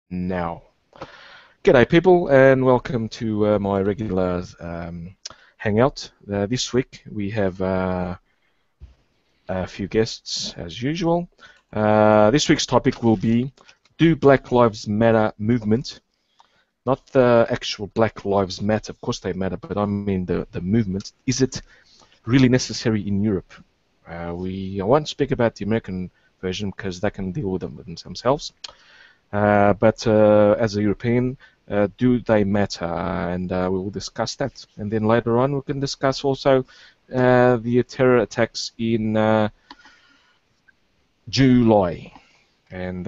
Now. G'day people and welcome to my regular hangout. This week we have a few guests as usual. This week's topic will be, do Black Lives Matter movement, not the actual Black Lives Matter, of course they matter, but I mean the movement, is it really necessary in Europe? I won't speak about the American version because they can deal with them themselves. But as a European, do they matter? And we will discuss that. And then later on, we can discuss also the terror attacks in July, and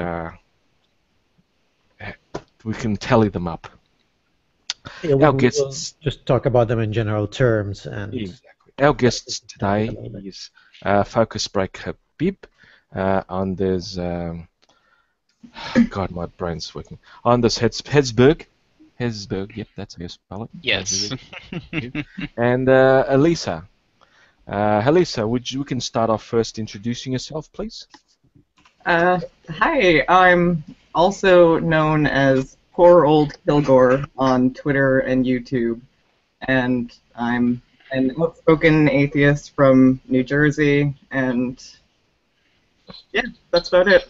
we can tally them up. Yeah, Our we'll guests just talk about them in general terms. And exactly. Our guests today is Focus Break Habib, Anders. God, my brain's working. Anders Hedsberg. Yep, that's how you spell it. Yes. And Elisa. Elisa, we can start off first introducing yourself, please? Hi, I'm also known as Poor Old Kilgore on Twitter and YouTube, and I'm an outspoken atheist from New Jersey, and yeah, that's about it.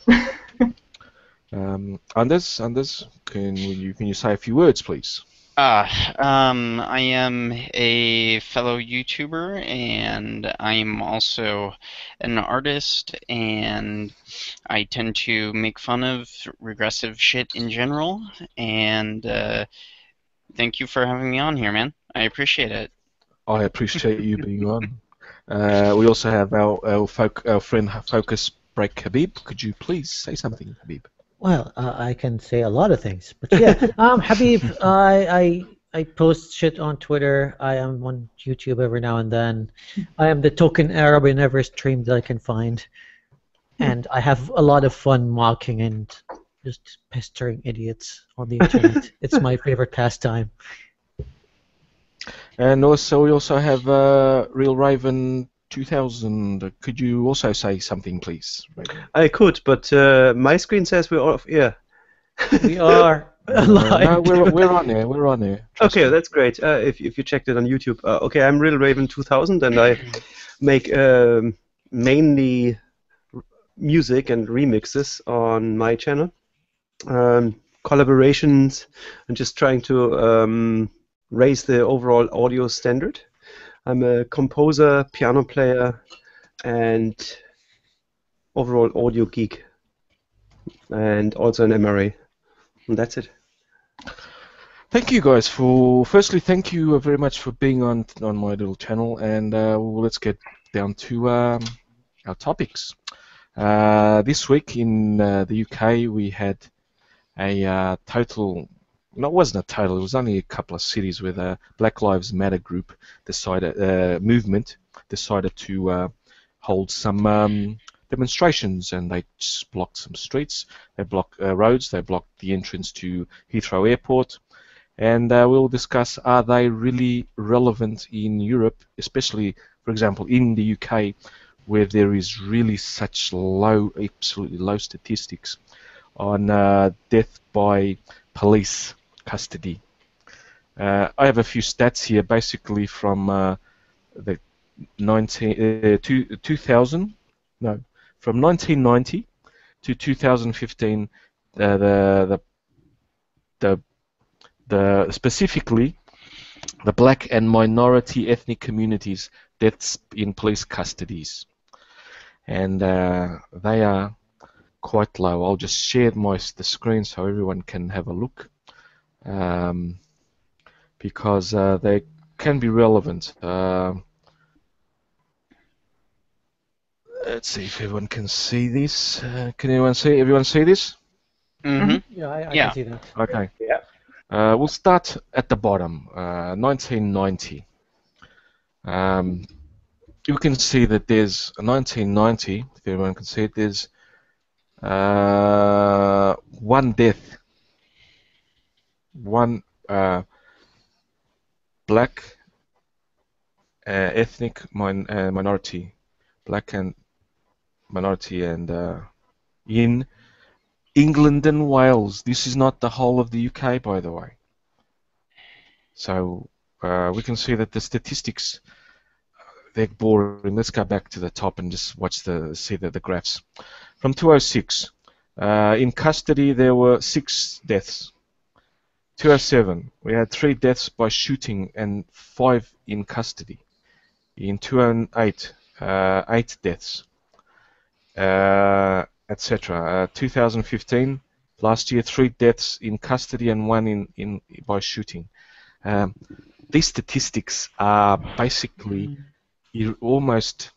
Anders, can you say a few words, please? I am a fellow YouTuber, and I'm also an artist, and I tend to make fun of regressive shit in general, and thank you for having me on here, man. I appreciate it. I appreciate you being on. We also have our friend Focus Break Habib. Could you please say something, Habib? well, I can say a lot of things, but yeah, Habib, I post shit on Twitter. I am on YouTube every now and then. I am the token Arab in every stream that I can find, and I have a lot of fun mocking and just pestering idiots on the internet. It's my favorite pastime. And also, we also have Real Raven 2000. Could you also say something, please? Raven? I could, but my screen says we're off. Yeah. We are No, alive. we're on there. We're on there. Trust Okay, me. that's great. If you checked it on YouTube. Okay, I'm Real Raven 2000, and I make mainly music and remixes on my channel. Collaborations, and just trying to raise the overall audio standard. I'm a composer, piano player, and overall audio geek, and also an MRA. And that's it. Thank you guys for. Firstly, thank you very much for being on my little channel, and let's get down to our topics. This week in the UK, we had a total. No, it wasn't a total. It was only a couple of cities where the Black Lives Matter group movement decided to hold some demonstrations, and they just blocked some streets. They blocked roads. They blocked the entrance to Heathrow Airport. And we'll discuss, are they really relevant in Europe, especially, for example, in the UK, where there is really such absolutely low statistics on death by police custody. I have a few stats here, basically from the 1990 to 2015, specifically the black and minority ethnic communities deaths in police custodies, and they are quite low. I'll just share the screen so everyone can have a look, because they can be relevant. Let's see if everyone can see this. Can everyone see this? Mm-hmm. Yeah, I Yeah. can see that. Okay. Yeah. We'll start at the bottom, 1990. You can see that there's 1990, if everyone can see it, there's one death, one black ethnic minority, black and minority, and in England and Wales. This is not the whole of the UK, by the way. So we can see that the statistics, they're boring. Let's go back to the top and just see the graphs. From 2006, in custody there were 6 deaths. 2007, we had 3 deaths by shooting and 5 in custody. In 2008, 8 deaths, etc. 2015, last year, 3 deaths in custody and 1 by shooting. These statistics are basically almost,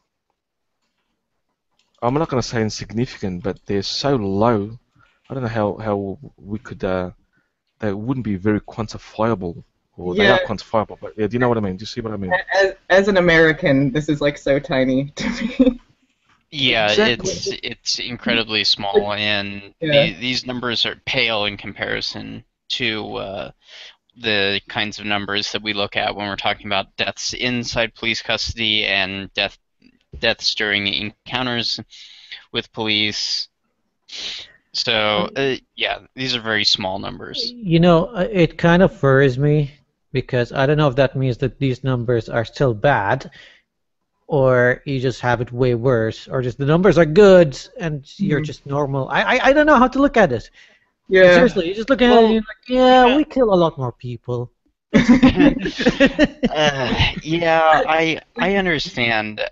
I'm not going to say insignificant, but they're so low. I don't know how we could. They wouldn't be very quantifiable, or they are quantifiable. But yeah, do you know what I mean? Do you see what I mean? As an American, this is like so tiny to me. Yeah, Exactly. it's incredibly small, and these numbers are pale in comparison to the kinds of numbers that we look at when we're talking about deaths inside police custody and deaths during encounters with police. So, yeah, these are very small numbers. You know, it kind of worries me because I don't know if that means that these numbers are still bad, or you just have it way worse, or just the numbers are good and you're just normal. I don't know how to look at it. Yeah. Seriously, you just look at it and you're like, yeah, we kill a lot more people. Yeah, I understand.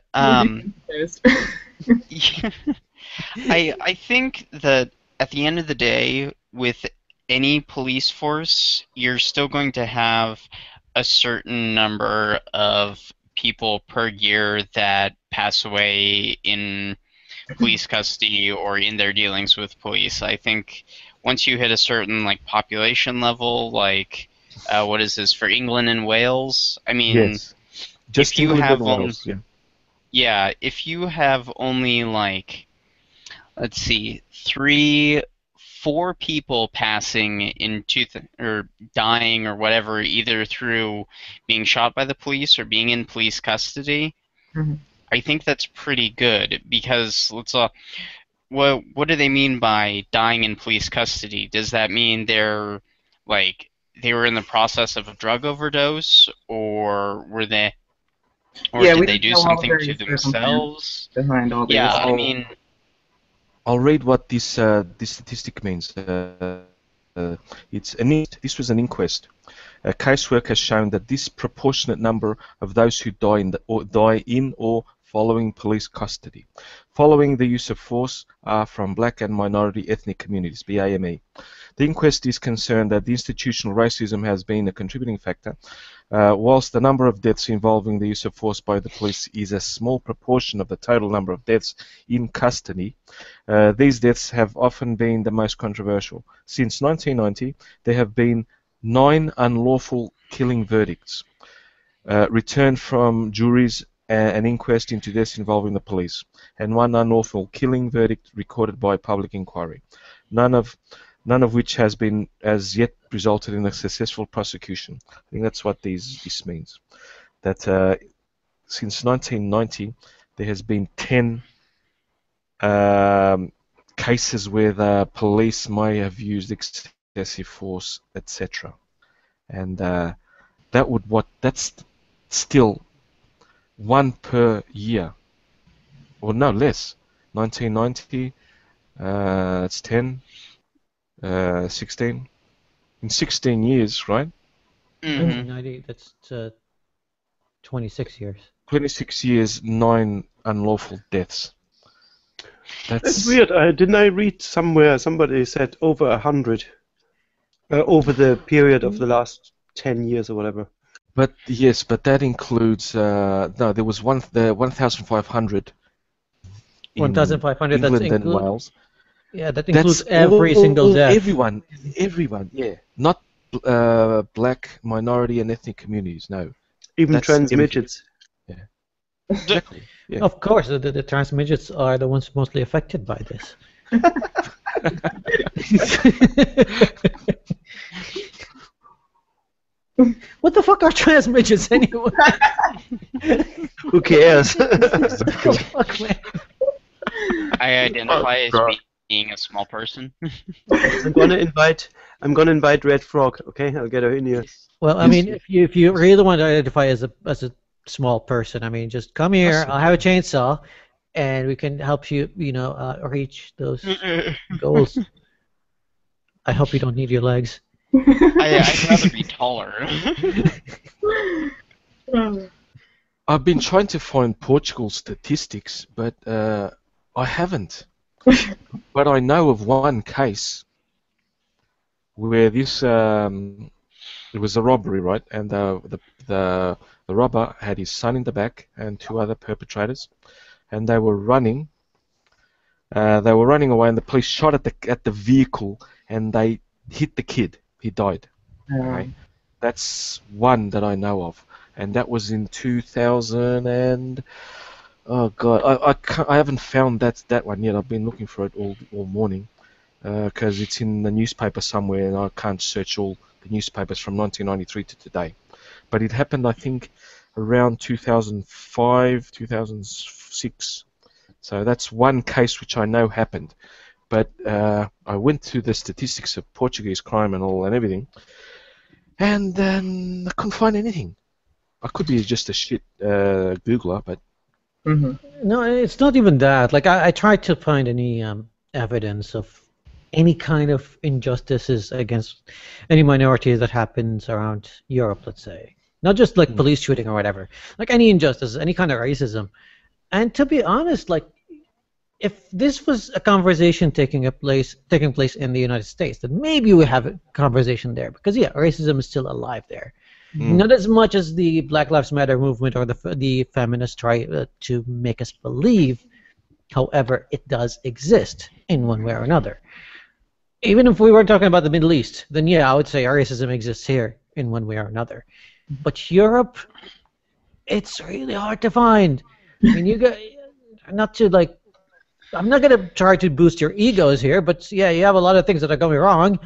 I think that at the end of the day, with any police force, you're still going to have a certain number of people per year that pass away in police custody or in their dealings with police. I think once you hit a certain population level, what is this for England and Wales? I mean, Yes. Just if you England have and Wales, yeah, if you have only let's see, 4 people passing into or dying or whatever, either through being shot by the police or being in police custody, I think that's pretty good, because what do they mean by dying in police custody? Does that mean they're they were in the process of a drug overdose, or did they do something to themselves? Behind all this. Yeah, I mean, I'll read what this statistic means. This was an inquest. A casework has shown that disproportionate number of those who die in or following police custody, following the use of force, are from black and minority ethnic communities, BAME. The inquest is concerned that the institutional racism has been a contributing factor. Whilst the number of deaths involving the use of force by the police is a small proportion of the total number of deaths in custody, these deaths have often been the most controversial. Since 1990, there have been 9 unlawful killing verdicts returned from juries, an inquest into deaths involving the police, and 1 unlawful killing verdict recorded by public inquiry. None of which has been as yet resulted in a successful prosecution. I think that's what this means. That since 1990, there has been 10 cases where the police may have used excessive force, etc. And that's still 1 per year, or no less. 1990, it's 10. 16. In 16 years, right? 1990, that's 26 years. 26 years, 9 unlawful deaths. That's weird. Didn't I read somewhere somebody said over 100 over the period of the last 10 years or whatever? But yes, but that includes no. There was 1,500. 1,500. That's England and Wales. Yeah, that includes every single death. Everyone, yeah. Not black, minority, and ethnic communities, no. Even trans midgets. Yeah. Exactly. Yeah. Of course, the trans midgets are the ones mostly affected by this. What the fuck are trans midgets anyway? Who cares? Fuck, man. I identify as Being a small person. I'm gonna invite Red Frog. Okay, I'll get her in here. Well, I Yes. mean, if you really want to identify as a small person, I mean, just come here. That's I'll have a chainsaw, and we can help you, reach those goals. I hope you don't need your legs. I'd rather be taller. I've been trying to find Portugal statistics, but I haven't. But I know of one case where this it was a robbery, right? And the robber had his son in the back and two other perpetrators, and they were running. They were running away, and the police shot at the vehicle, and they hit the kid. He died. Okay? That's one that I know of, and that was in 2000 and oh god, I haven't found that one yet. I've been looking for it all morning because it's in the newspaper somewhere, and I can't search all the newspapers from 1993 to today. But it happened, I think, around 2005, 2006. So that's one case which I know happened. But I went to the statistics of Portuguese crime and all and everything, and then I couldn't find anything. I could be just a shit Googler, but No, it's not even that. Like I tried to find any evidence of any kind of injustices against any minority that happens around Europe, let's say. Not just like police shooting or whatever. Like any injustice, any kind of racism. And to be honest, like if this was a conversation taking place in the United States, then maybe we have a conversation there because yeah, racism is still alive there. Not as much as the Black Lives Matter movement or the feminists try to make us believe. However, it does exist in one way or another. Even if we were talking about the Middle East, then yeah, I would say racism exists here in one way or another. But Europe, it's really hard to find. I mean, you got not to like. I'm not gonna try to boost your egos here, but yeah, you have a lot of things that are going wrong,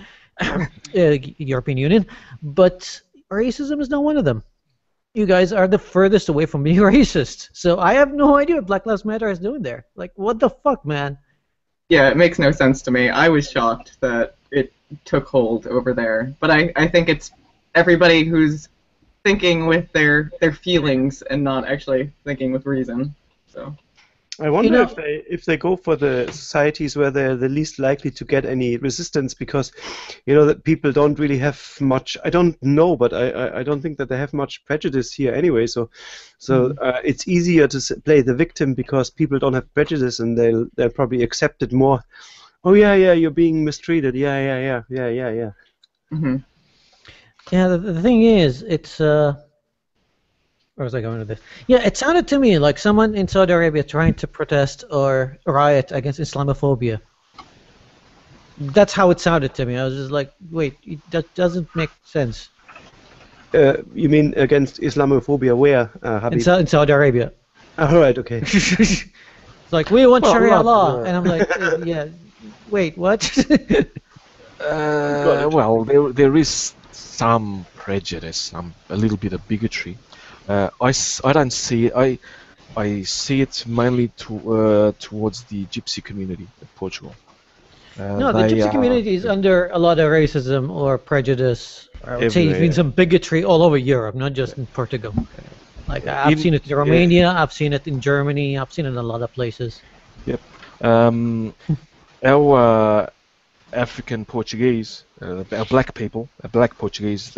European Union, but racism is not one of them. You guys are the furthest away from being racist. So I have no idea what Black Lives Matter is doing there. Like, what the fuck, man? Yeah, it makes no sense to me. I was shocked that it took hold over there. But I think it's everybody who's thinking with their feelings and not actually thinking with reason. So I wonder if they go for the societies where they're the least likely to get any resistance because, that people don't really have much. I don't know, but I don't think that they have much prejudice here anyway. So it's easier to play the victim because people don't have prejudice and they'll probably accept it more. Oh yeah, you're being mistreated. Yeah. mm-hmm. Yeah, the thing is, it's where was I going with this? Yeah, it sounded to me like someone in Saudi Arabia trying to protest or riot against Islamophobia. That's how it sounded to me. I was just like, wait, that doesn't make sense. You mean against Islamophobia where, Habib? In Saudi Arabia. All right, okay. It's like, we want Sharia law. yeah. And I'm like, yeah, wait, what? Well, there is some prejudice, a little bit of bigotry. I don't see it. I see it mainly towards the Gypsy community of Portugal. No, the Gypsy community is under a lot of racism or prejudice, or I would say even some bigotry all over Europe, not just in Portugal. Like I've seen it in Romania, I've seen it in Germany, I've seen it in a lot of places. Yep. Our African Portuguese, our black people, black Portuguese,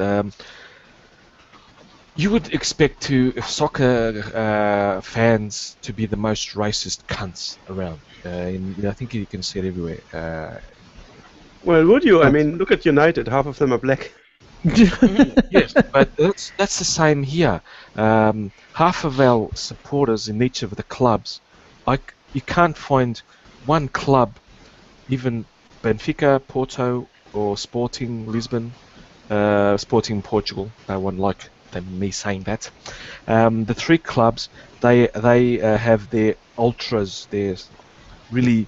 you would expect soccer fans to be the most racist cunts around. I think you can see it everywhere. Well, would you? I mean, look at United. Half of them are black. Yes, but that's the same here. Half of our supporters in each of the clubs, you can't find one club, even Benfica, Porto, or Sporting Lisbon, Sporting Portugal. No one like me saying that. The three clubs, they have their ultras, their really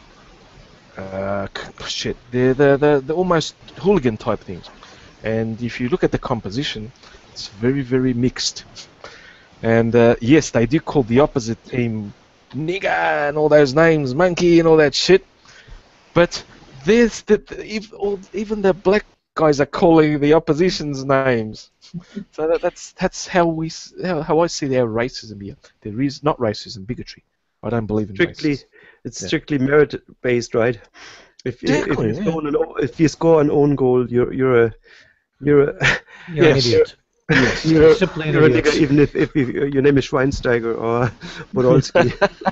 they're the almost hooligan type things. And if you look at the composition, it's very, very mixed. And yes, they do call the opposite team nigger and all those names, monkey and all that shit. But there's even the black guys are calling the opposition's names. So that's how how I see their racism here. There is not racism, bigotry. I don't believe in racism. It's strictly merit based, right? Exactly, If you score an own goal, you're a You're an idiot. you're Simply an a idiot. nigger, even if your name is Schweinsteiger or Podolski.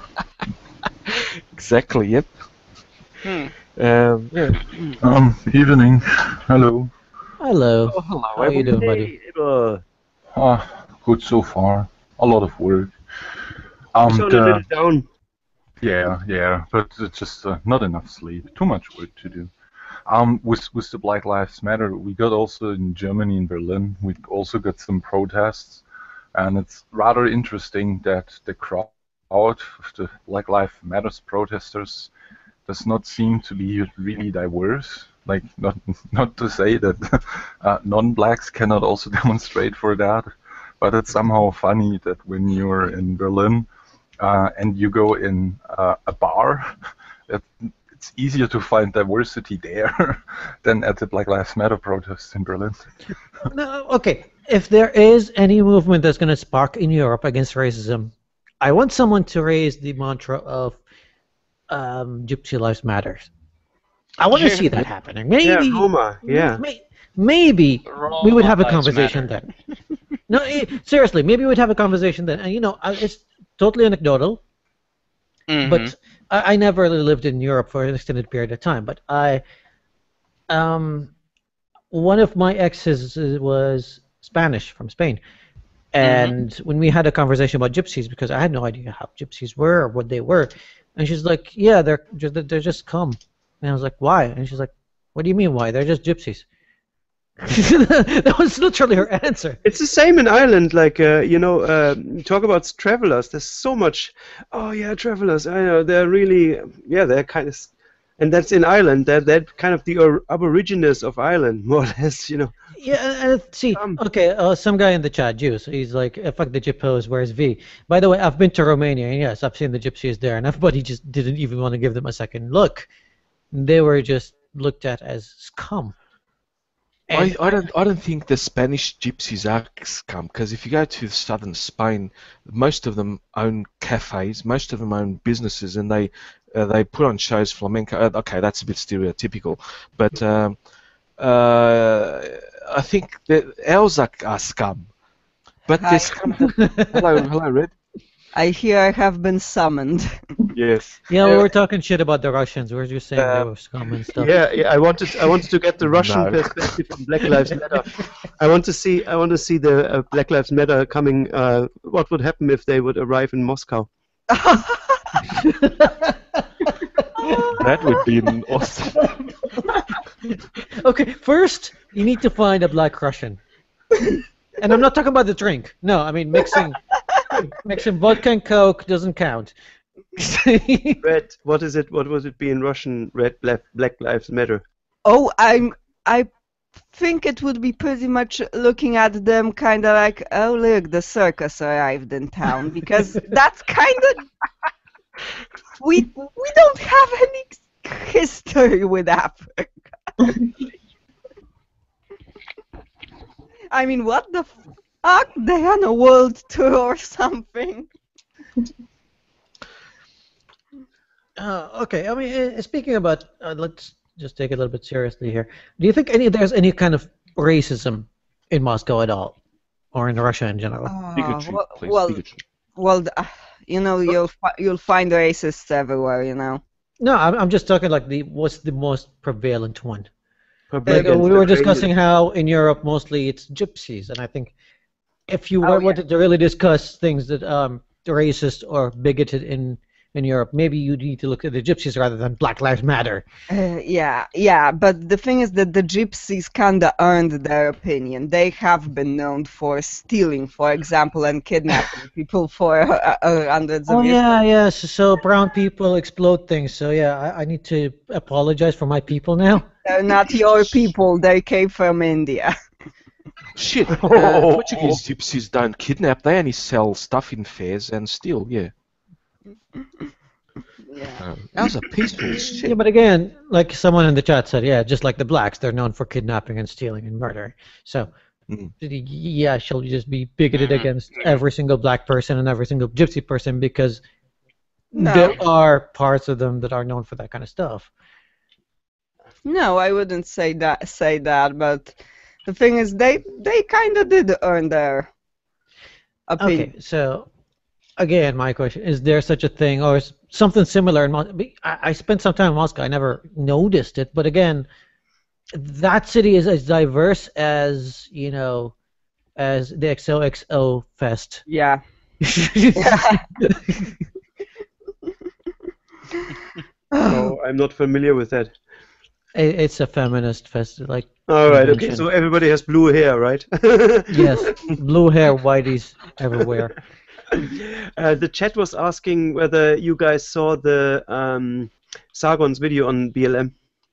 Exactly. Yep. Yeah. Evening. Hello. Hello. Oh, hello. How are you doing, buddy? Good so far. A lot of work. Sound a little down. Yeah, but it's just not enough sleep. Too much work to do. With the Black Lives Matter, we got also in Germany, in Berlin, we also got some protests, and it's rather interesting that the crowd of the Black Lives Matter protesters does not seem to be really diverse. Like, not to say that non-blacks cannot also demonstrate for that, but it's somehow funny that when you're in Berlin and you go in a bar, it's easier to find diversity there than at the Black Lives Matter protests in Berlin. No, okay. If there is any movement that's going to spark in Europe against racism, I want someone to raise the mantra of Gypsy Lives Matters. I want to see that happening. Maybe, Roma, yeah. Maybe we would have a Lives conversation matter. then. No, seriously, maybe we'd have a conversation then. And it's totally anecdotal, Mhm. but I never lived in Europe for an extended period of time. But one of my exes was Spanish from Spain, and when we had a conversation about gypsies, because I had no idea how gypsies were or what they were, and she's like, "Yeah, they're just scum," and I was like, "Why?" And she's like, "What do you mean why? They're just gypsies." That was literally her answer. It's the same in Ireland, like, talk about travelers. There's so much, oh yeah, travelers, I know, they're really, they're kind of, and that's in Ireland, they're kind of the aborigines of Ireland, more or less, Yeah, see, okay, some guy in the chat, Juice, he's like, fuck the Gyppos, where's V? By the way, I've been to Romania, and yes, I've seen the gypsies there, and everybody just didn't even want to give them a second look. They were just looked at as scum. And I don't think the Spanish gypsies are scum, because if you go to southern Spain, most of them own cafes, most of them own businesses, and they put on shows flamenco. Okay, that's a bit stereotypical, but I think that ours are scum. But Hi. they're scum. Hello, Red. I hear I have been summoned. Yes. yeah, we were talking shit about the Russians. We were just saying they were scum and stuff. Yeah, I wanted to get the Russian No. perspective from Black Lives Matter. I want to see the Black Lives Matter coming. What would happen if they would arrive in Moscow? That would be an awesome. Okay, first, you need to find a black Russian. And I'm not talking about the drink. No, I mean mixing vodka and Coke doesn't count. Red, what is it? What would it be in Russian? Red, Black Lives Matter. Oh, I think it would be pretty much looking at them kind of like, oh look, the circus arrived in town, because that's kind of we don't have any history with Africa. I mean, what the fuck? They're on a world tour or something. Okay, I mean, speaking about, let's just take it a little bit seriously here. Do you think there's any kind of racism in Moscow at all, or in Russia in general? Bigotry, please. well, Bigotry. you'll find racists everywhere, No, I'm just talking like what's the most prevalent one? Public and We were sectarian. discussing how in Europe mostly it's gypsies, and I think if you Oh, wanted to really discuss things that racist or bigoted in Europe, maybe you need to look at the gypsies rather than Black Lives Matter. Yeah, but the thing is that the gypsies kinda earned their opinion. They have been known for stealing, for example, and kidnapping people for hundreds of Oh years. yeah. So brown people explode things. So yeah, I need to apologize for my people now. They're not your people. They came from India. Shit. Portuguese gypsies don't kidnap. They only sell stuff in fairs and steal. Yeah. Yeah. That was a peaceful shit. Yeah, but again, like someone in the chat said, yeah, just like the blacks, they're known for kidnapping and stealing and murder. So, Mm. yeah, she'll just be bigoted Mhm. against every single black person and every single gypsy person because No. there are parts of them that are known for that kind of stuff. No, I wouldn't say that, but the thing is, they kind of did earn their opinion. Okay, so again, my question is: there such a thing, or something similar in Moscow? I spent some time in Moscow. I never noticed it, but again, that city is as diverse as as the XOXO Fest. Yeah. No, I'm not familiar with that. It's a feminist fest, like. All right. Okay. convention. So everybody has blue hair, right? Yes, blue hair, whiteys everywhere. The chat was asking whether you guys saw the Sargon's video on BLM.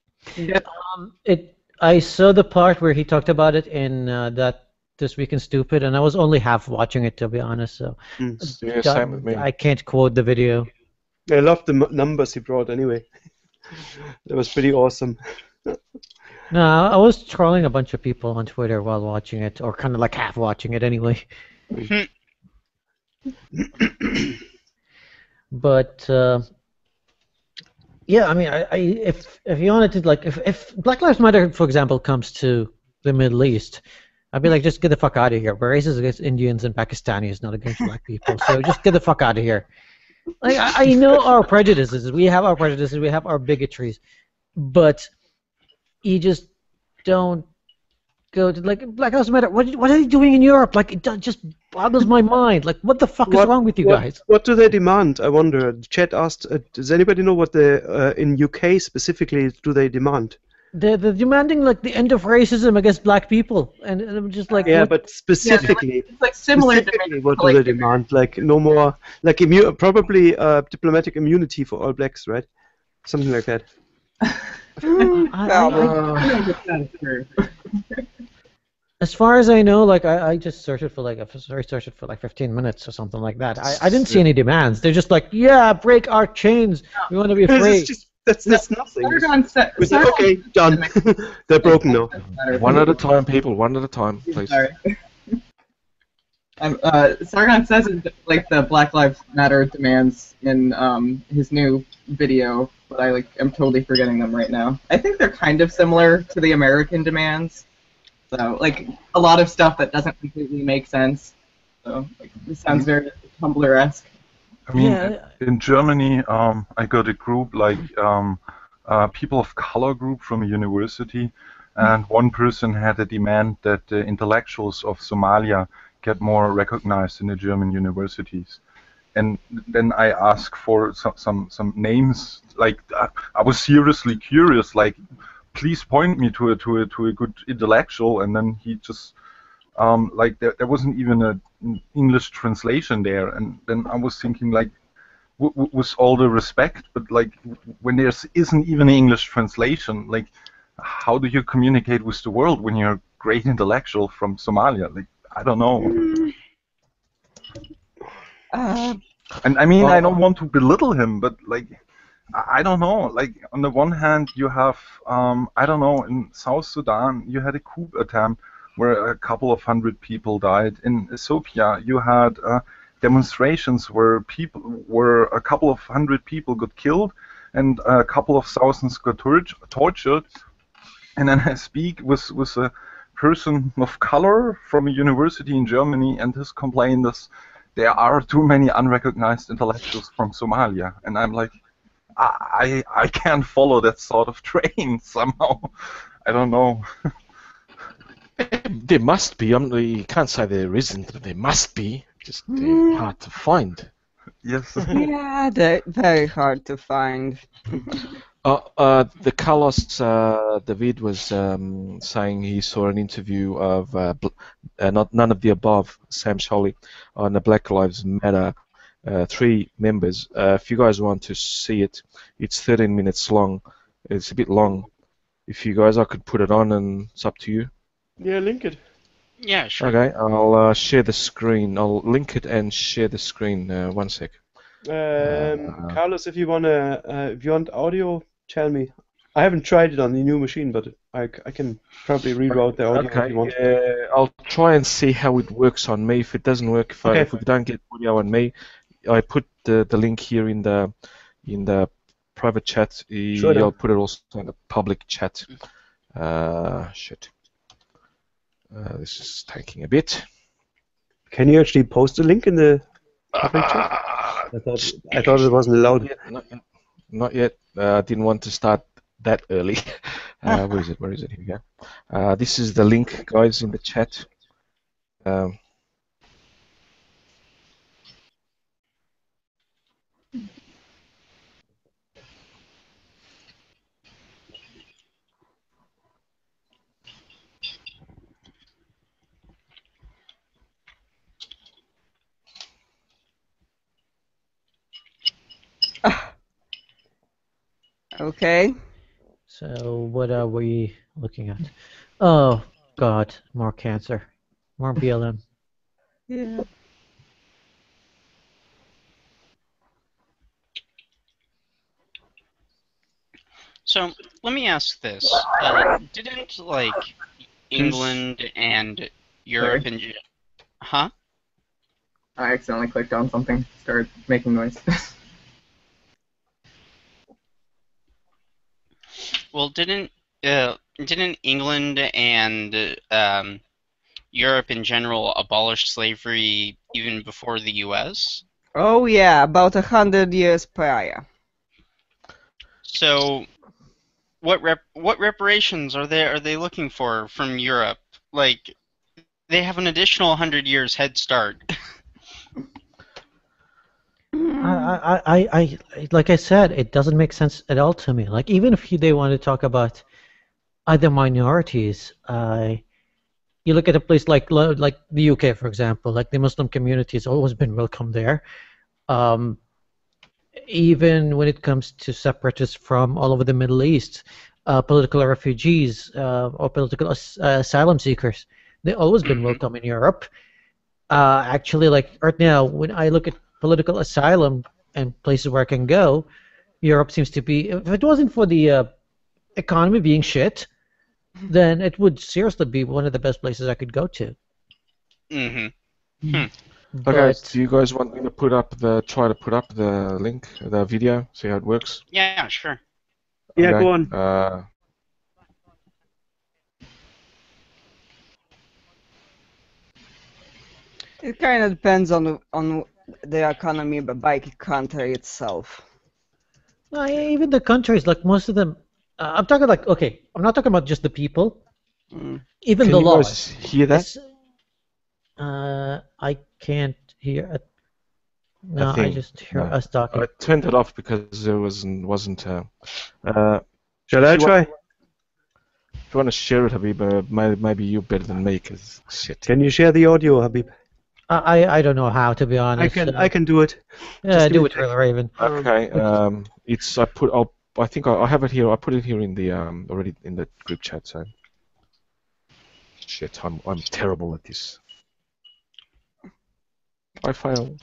I saw the part where he talked about it in that This Week in Stupid, and I was only half watching it, to be honest. So Yeah, same with me. I can't quote the video. I love the numbers he brought anyway. That was pretty awesome. No, I was trolling a bunch of people on Twitter while watching it, or kind of like half watching it anyway. But yeah, I mean, if you wanted to, like, if Black Lives Matter, for example, comes to the Middle East, I'd be like, just get the fuck out of here. We're racist against Indians and Pakistanis, not against black people. So just get the fuck out of here. Like, I know our prejudices. We have our prejudices. We have our bigotries, but you just don't go to, like, Black Lives Matter. What are they doing in Europe? Like, it just boggles my mind. Like, what the fuck is wrong with you guys? What do they demand? I wonder. The chat asked. Does anybody know what the in UK specifically do they demand? They're demanding, like, the end of racism against black people, and I'm just like, Yeah, what- but specifically, It's like similar to specifically what do they demand? Like no more, like probably diplomatic immunity for all blacks, right? Something like that. As far as I know, like, I just searched it for like 15 minutes or something like that. I didn't see any demands. They're just like, yeah, break our chains. We want to be free. That's nothing. Sargon said, We said, okay, done. They're broken now. One at a time, people. One at a time, please. Sorry. Sargon says like the Black Lives Matter demands in his new video, but I am totally forgetting them right now. I think they're kind of similar to the American demands. So like a lot of stuff that doesn't completely make sense. So this sounds very Tumblr-esque. I mean, Yeah. in Germany, I got a group like people of color group from a university, and one person had a demand that the intellectuals of Somalia get more recognized in the German universities. And then I asked for some names. Like I was seriously curious. Like, please point me to a good intellectual. And then he just like there wasn't even an English translation there. And then I was thinking, like, with all the respect, but like when there isn't even an English translation, like how do you communicate with the world when you're a great intellectual from Somalia? Like, I don't know. And I mean, I don't want to belittle him, but like, I don't know. Like, on the one hand, you have, I don't know, in South Sudan, you had a coup attempt where a couple of hundred people died. In Ethiopia, you had demonstrations where a couple of hundred people got killed and a couple of thousands got tortured. And then I speak with a person of color from a university in Germany, and his complaint is there are too many unrecognized intellectuals from Somalia. And I'm like, I can't follow that sort of train somehow. I don't know. There must be. You can't say there isn't, but there must be. Just they're hard to find. Yes. Yeah, they're very hard to find. The Carlos David was saying he saw an interview of none of the above, Sam Sholly, on the Black Lives Matter 3 members. If you guys want to see it, it's 13 minutes long. It's a bit long. If you guys, I could put it on, and it's up to you. Yeah, link it. Yeah, sure. Okay, I'll share the screen. I'll link it and share the screen. 1 sec. Carlos, if you want audio, tell me. I haven't tried it on the new machine, but I can probably reroute the audio if you want. I'll try and see how it works on me. If it doesn't work, if we don't get audio on me, I put the link here in the private chat. Sure. I'll put it also in the public chat. Shit. This is taking a bit. Can you actually post a link in the public chat? I thought it wasn't allowed. Not yet. Didn't want to start that early. Where is it? Where is it? Here we go. This is the link, guys, in the chat. Okay. So what are we looking at? Oh God, more cancer, more BLM. Yeah. So let me ask this: didn't like England and Europe and huh? I accidentally clicked on something, started making noise. Well, didn't England and Europe in general abolish slavery even before the U.S.? Oh yeah, about 100 years prior. So, what reparations are they looking for from Europe? Like, they have an additional 100 years head start. I like I said, it doesn't make sense at all to me. Like even if they want to talk about other minorities, you look at a place like the UK, for example, like the Muslim community has always been welcome there. Even when it comes to separatists from all over the Middle East, political refugees or political asylum seekers, they've always been welcome in Europe. Actually, like right now, when I look at political asylum and places where I can go, Europe seems to be. If it wasn't for the economy being shit, then it would seriously be one of the best places I could go to. Mm-hmm. Okay, do you guys want me to try to put up the link, the video, see how it works? Yeah, sure. Yeah, Okay. go on. It kind of depends on the economy by country itself. Even the countries, like most of them, I'm talking like I'm not talking about just the people. Even Can the you laws. guys hear that? I can't hear it. No, I just hear us talking. I turned it off because there wasn't. Shall I try? If you want to share it, Habib, maybe you're better than me, because shit. Can you share the audio, Habib? I don't know how, to be honest. I can do it. Yeah, do it, Raven. Okay. I think I have it here. I put it here in the already in the group chat. So. Shit, I'm terrible at this. I fail.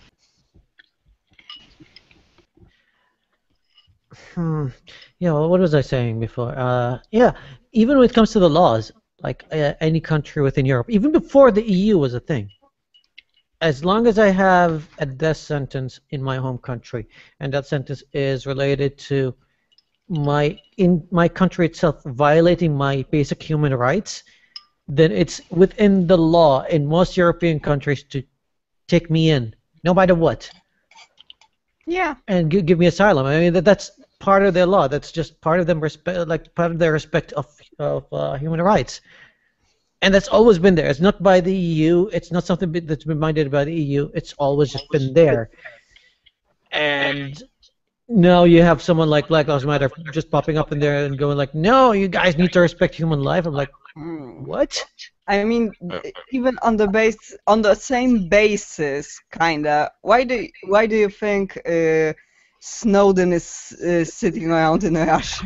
Yeah, well, what was I saying before? Yeah, even when it comes to the laws, like any country within Europe, even before the EU was a thing, as long as I have a death sentence in my home country, and that sentence is related to in my country itself violating my basic human rights, then it's within the law in most European countries to take me in, no matter what. Yeah. And give me asylum. I mean, that's part of their law. That's just part of them part of their respect of human rights. And that's always been there. It's not by the EU. It's not something that's been mandated by the EU. It's always just been there. And now you have someone like Black Lives Matter just popping up in there and going like, no, you guys need to respect human life. I'm like, what? I mean, even on the same basis, kinda. Why do you think Snowden is sitting around in Russia.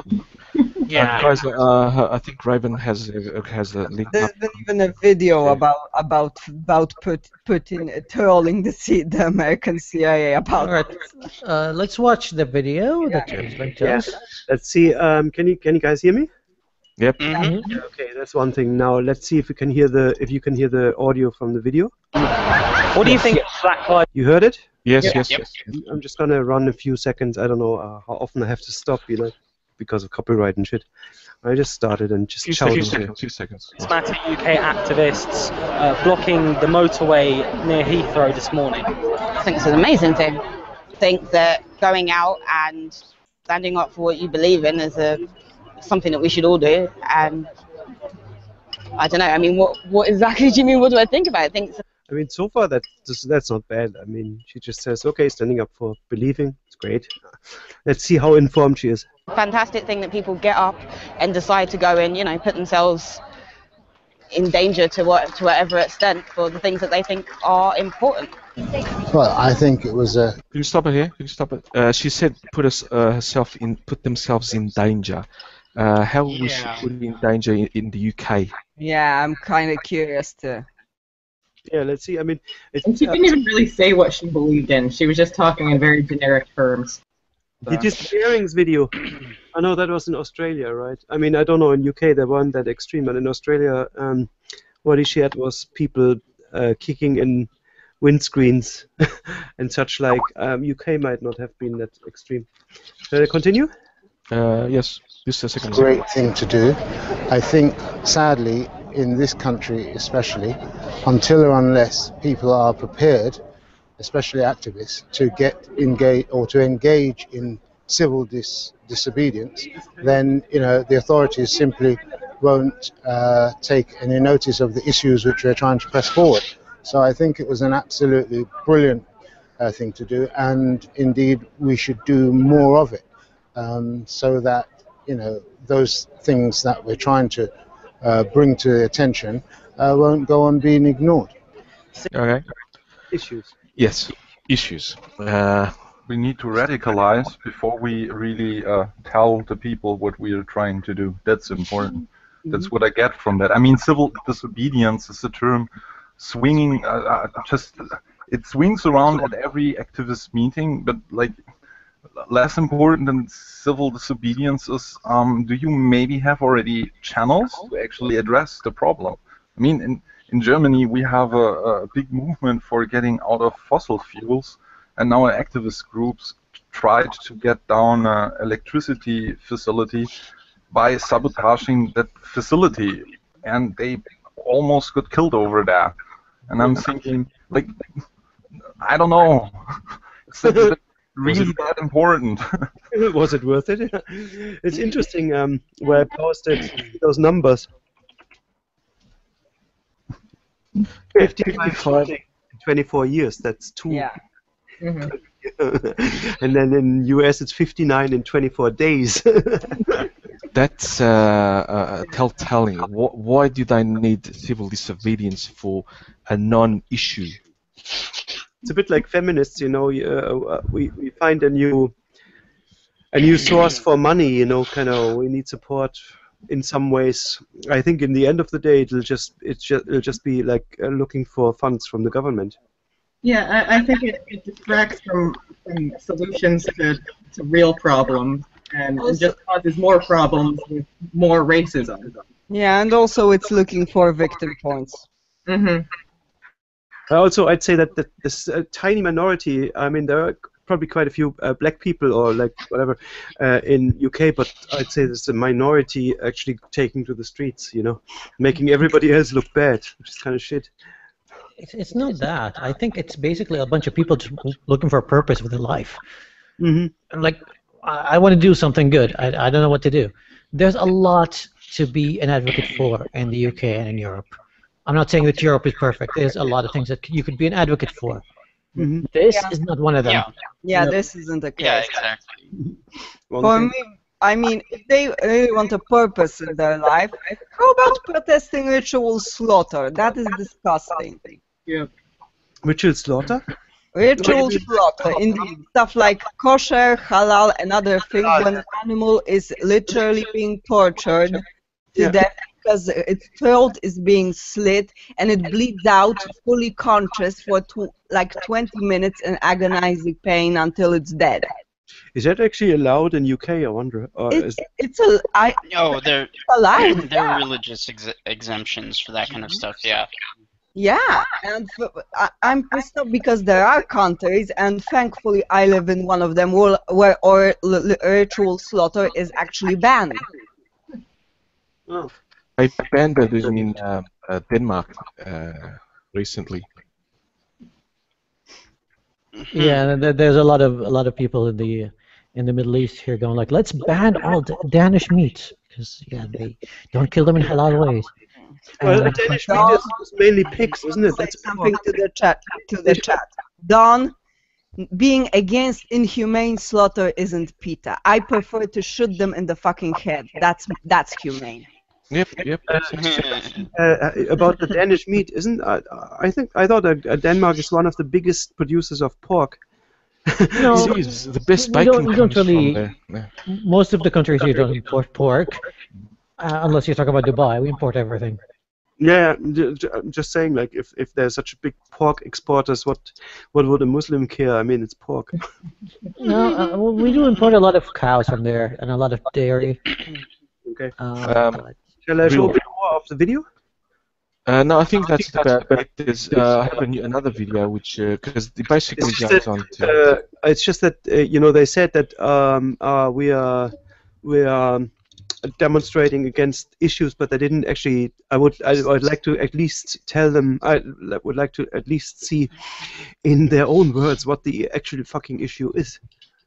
Yeah. Guys, I think Raven has a link There's up. been even a video Yeah. about Putin trolling the American CIA about All right. it. Let's watch the video that Yeah. he's linked to Yeah. us. Let's see. Can you guys hear me? Yep. Mhm. Yeah, okay, that's one thing. Now let's see if you can hear the audio from the video. What do you think Black Lives You heard it? Yes. Yep. Yes. Yep. Yes. I'm just gonna run a few seconds. I don't know how often I have to stop, because of copyright and shit. I just started and just Few shouted. seconds. Few seconds. Matter UK activists blocking the motorway near Heathrow this morning? I think it's an amazing thing. I think that going out and standing up for what you believe in is something that we should all do. And I don't know. I mean, what exactly do you mean? What do I think about it? I think it's I mean, so far that's not bad. I mean, she just says, okay, standing up for believing. It's great. Let's see how informed she is. a fantastic thing that people get up and decide to go and, put themselves in danger to whatever extent for the things that they think are important. Well, I think it was a. Can you stop it here? Can you stop it? She said put themselves in danger. How was she Yeah. put in danger in the UK? Yeah, I'm kind of curious too. Yeah, let's see. I mean, And she didn't even really say what she believed in. She was just talking in very generic terms. Did you see Earring's video? I know that was in Australia, right? I mean, I don't know, in UK they weren't that extreme, but in Australia, what he shared was people kicking in windscreens and such like. UK might not have been that extreme. Shall I continue? Yes, just a second. Great thing to do. I think, sadly, in this country especially, until or unless people are prepared, especially activists, to engage in civil disobedience, then the authorities simply won't take any notice of the issues which we're trying to press forward. So I think it was an absolutely brilliant thing to do, and indeed we should do more of it, so that those things that we're trying to bring to attention won't go on being ignored. Okay. Issues. Yes, issues. We need to radicalize before we really tell the people what we are trying to do. That's important. That's what I get from that. I mean, civil disobedience is a term swinging, it swings around at every activist meeting, but like less important than civil disobedience is, do you maybe have already channels to actually address the problem? I mean, in Germany we have a big movement for getting out of fossil fuels, and now activist groups tried to get down an electricity facility by sabotaging that facility, and they almost got killed over that. And I'm thinking, like, I don't know, is that really that important? Was it worth it? It's interesting where I posted those numbers. 55 in 24 years, that's two. Yeah. And then in US it's 59 in 24 days. That's telltale. Why do they need civil disobedience for a non-issue? It's a bit like feminists, we find a new source for money, kind of. We need support in some ways. I think in the end of the day, it'll just be like looking for funds from the government. Yeah, I think it distracts from solutions to real problems, and it just causes more problems with more racism. Yeah, and also it's looking for victim points. Mm-hmm. Also, I'd say that this tiny minority, I mean, there are probably quite a few black people or like whatever in UK, but I'd say there's a minority actually taking to the streets, making everybody else look bad, which is kind of shit. It's not that. I think it's basically a bunch of people just looking for a purpose with their life. Mm-hmm. Like, I want to do something good. I don't know what to do. There's a lot to be an advocate for in the UK and in Europe. I'm not saying that Europe is perfect. There's a lot of things that you could be an advocate for. Mm-hmm. This is not one of them. Yeah, No. this isn't the case. Yeah, exactly. For me, I mean, if they really want a purpose in their life, how about protesting ritual slaughter? That is disgusting. Yeah. Ritual slaughter? Ritual slaughter, indeed. Stuff like kosher, halal, and other things when an animal is literally being tortured to death because its throat is being slit and it bleeds out fully conscious for like 20 minutes in agonizing pain until it's dead. Is that actually allowed in UK? I wonder. No, they're allowed. There are religious exemptions for that kind of stuff. Yeah. Yeah, and I'm pissed off because there are countries, and thankfully I live in one of them where ritual slaughter is actually banned. Oh. I banned it in Denmark recently. Yeah, there's a lot of people in the Middle East here going like, let's ban all Danish meats because they don't kill them in halal ways. Well, Danish meat is mainly pigs, isn't it? That's something to the chat. Don, being against inhumane slaughter isn't PETA. I prefer to shoot them in the fucking head. That's humane. Yep. About the Danish meat, I thought that Denmark is one of the biggest producers of pork. No, it is the best bacon. You don't really. From there. Most of the countries here don't import pork, unless you talk about Dubai. We import everything. Yeah, I'm just saying, like, if there's such big pork exporters, what would a Muslim care? I mean, it's pork. No, we do import a lot of cows from there and a lot of dairy. Okay. Shall I show a bit more of the video? No, I think that's about. But there's I have another video which because it basically goes on to. It's just that they said that we are demonstrating against issues, but they didn't actually. I'd like to at least tell them. I would like to at least see, in their own words, what the actual fucking issue is.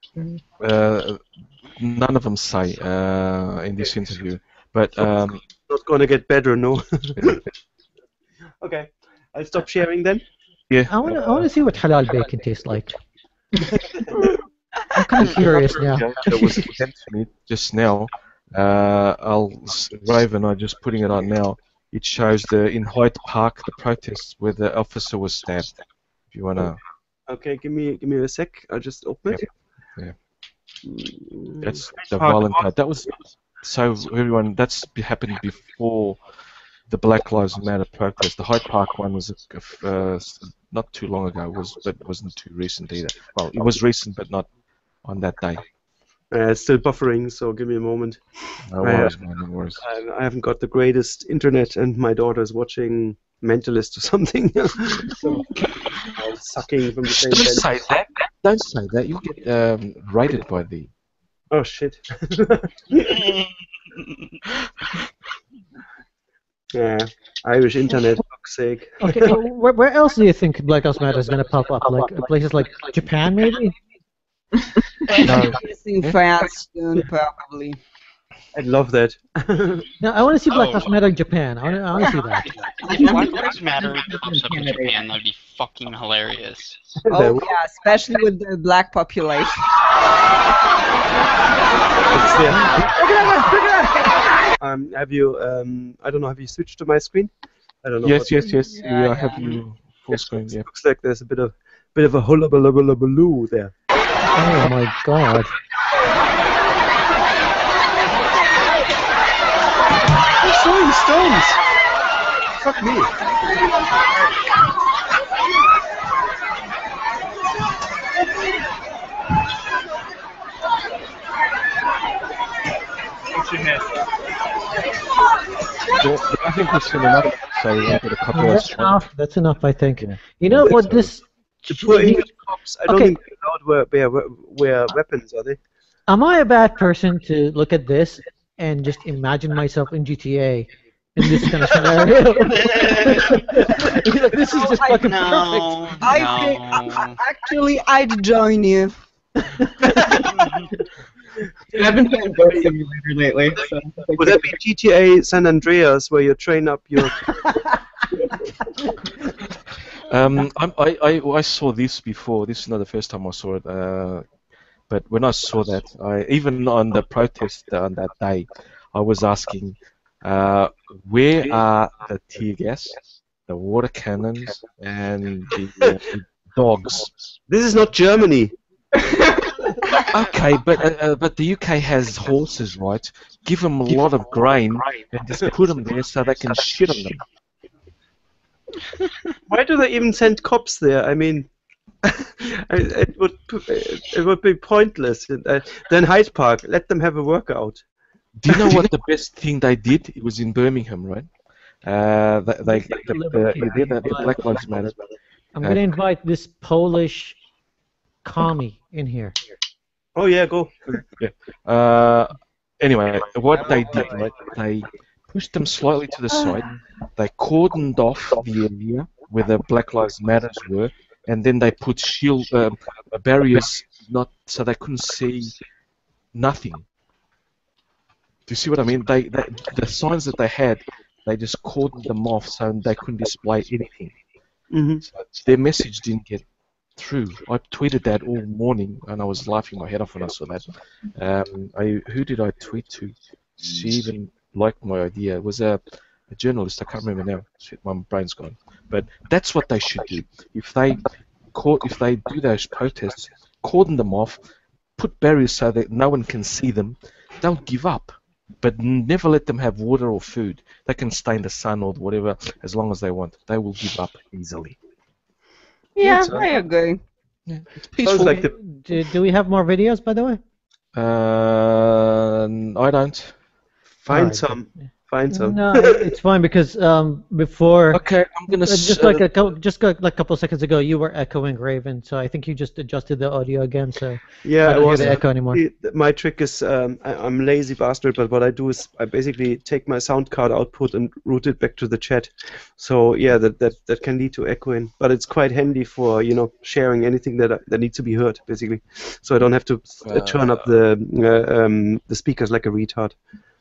None of them say in this interview, but not gonna get better, no. Okay, I'll stop sharing then. Yeah. I want to see what halal bacon tastes like. I'm kind of curious now. That was sent to me just now. Raven, I'm just putting it on now. It shows in Hyde Park the protests where the officer was stabbed. If you wanna. Okay, give me a sec. I'll just open it. Yeah. That's the violent part. That was so everyone. That's happened before the Black Lives Matter protest. The Hyde Park one was not too long ago. But it wasn't too recent either. Well, it was recent, but not on that day. It's still buffering, so give me a moment. No worries, man. No worries. I haven't got the greatest internet, and my daughter's watching Mentalist or something. So, sucking from the same Don't say that. Don't say that. You'll get rated by the. Oh shit. Yeah, Irish internet, for fuck's sake. Okay, where else do you think Black Lives Matter is going to pop up? Like places like Japan, maybe? No. In France soon, probably. I'd love that. No, I want to see Black Lives Matter in Japan. I want to see that. If Black Lives Matter pops up in Japan, that'd be fucking hilarious. Oh yeah, especially with the black population. It's there. Have you? I don't know. Have you switched to my screen? I don't know. Yes. I have you full screen. Yeah. Looks like there's a bit of a hullabaloo there. Oh my god. Rolling Stones. Fuck me. Well, I think we've seen another episode with a couple of. That's enough, I think. Yeah. You know what this. The poor English cops, I don't think they're allowed wear weapons, are they? Am I a bad person to look at this and just imagine myself in GTA in this kind of scenario? This is just fucking perfect. Actually, I'd join you. I've been playing Goat Simulator lately. So would that be GTA San Andreas, where you train up your... I saw this before. This is not the first time I saw it. But when I saw that, even on the protest on that day, I was asking, where are the tear gas, the water cannons, and the dogs. This is not Germany. Okay, but the UK has horses, right? Give them a lot of grain and just put them there so they can shit on them. Why do they even send cops there? I mean, it would be pointless. Then Hyde Park, let them have a workout. Do you know what the best thing they did? It was in Birmingham, right? The Black Lives Matter. I'm going to invite this Polish commie in here. Oh yeah, go. Anyway, what they did, right? They pushed them slightly to the side. They cordoned off the area where the Black Lives Matters were, and then they put shield barriers, not so they couldn't see nothing. Do you see what I mean? The signs that they had, they just cordoned them off so they couldn't display anything. Mm-hmm. So their message didn't get through. I tweeted that all morning, and I was laughing my head off when I saw that. Who did I tweet to? She even liked my idea. It was a journalist. I can't remember now. Shit, my brain's gone. But that's what they should do. If they do those protests, cordon them off, put barriers so that no one can see them. They'll give up. But never let them have water or food. They can stay in the sun or whatever as long as they want. They will give up easily. Yeah, I agree. Yeah, it's peaceful. Like Do we have more videos, by the way? I don't. Find some. No, it's fine because before. Okay, I'm gonna. Just like a couple of seconds ago, you were echoing Raven, so I think you just adjusted the audio again, so yeah, I don't hear the echo anymore. My trick is I'm a lazy bastard, but what I do is I basically take my sound card output and route it back to the chat. So yeah, that can lead to echoing, but it's quite handy for sharing anything that needs to be heard, basically. So I don't have to turn up the speakers like a retard.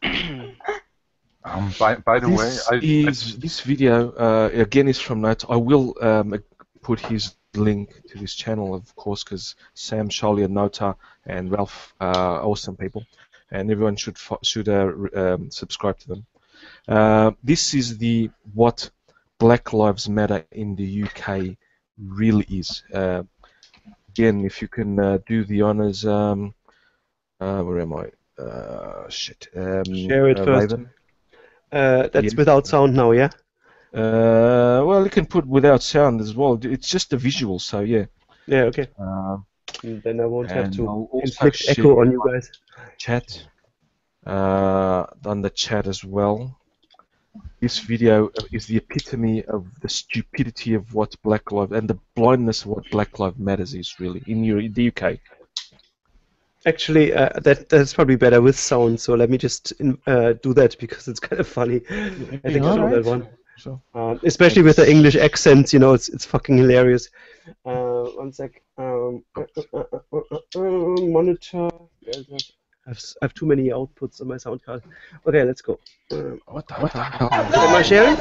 By the way, this video again is from Notes. I will put his link to this channel, of course, because Sam, Charlie, and Nota and Ralph are awesome people, and everyone should subscribe to them. This is what Black Lives Matter in the UK really is. Again, if you can do the honors, where am I? Shit. Share it first. Raven. That's without sound now, yeah? Well, you can put without sound as well. It's just a visual, so yeah. Yeah, okay. Then I won't have to inflict share echo on you guys. Chat. On the chat as well. This video is the epitome of the stupidity of what Black Lives and the blindness of what Black Lives Matters is really in the UK. Actually, that's probably better with sound. So let me just do that because it's kind of funny. I think I know that one. So, especially with the English accents, it's fucking hilarious. One sec. Monitor. I have too many outputs on my sound card. Okay, let's go. What the hell? Am I sharing?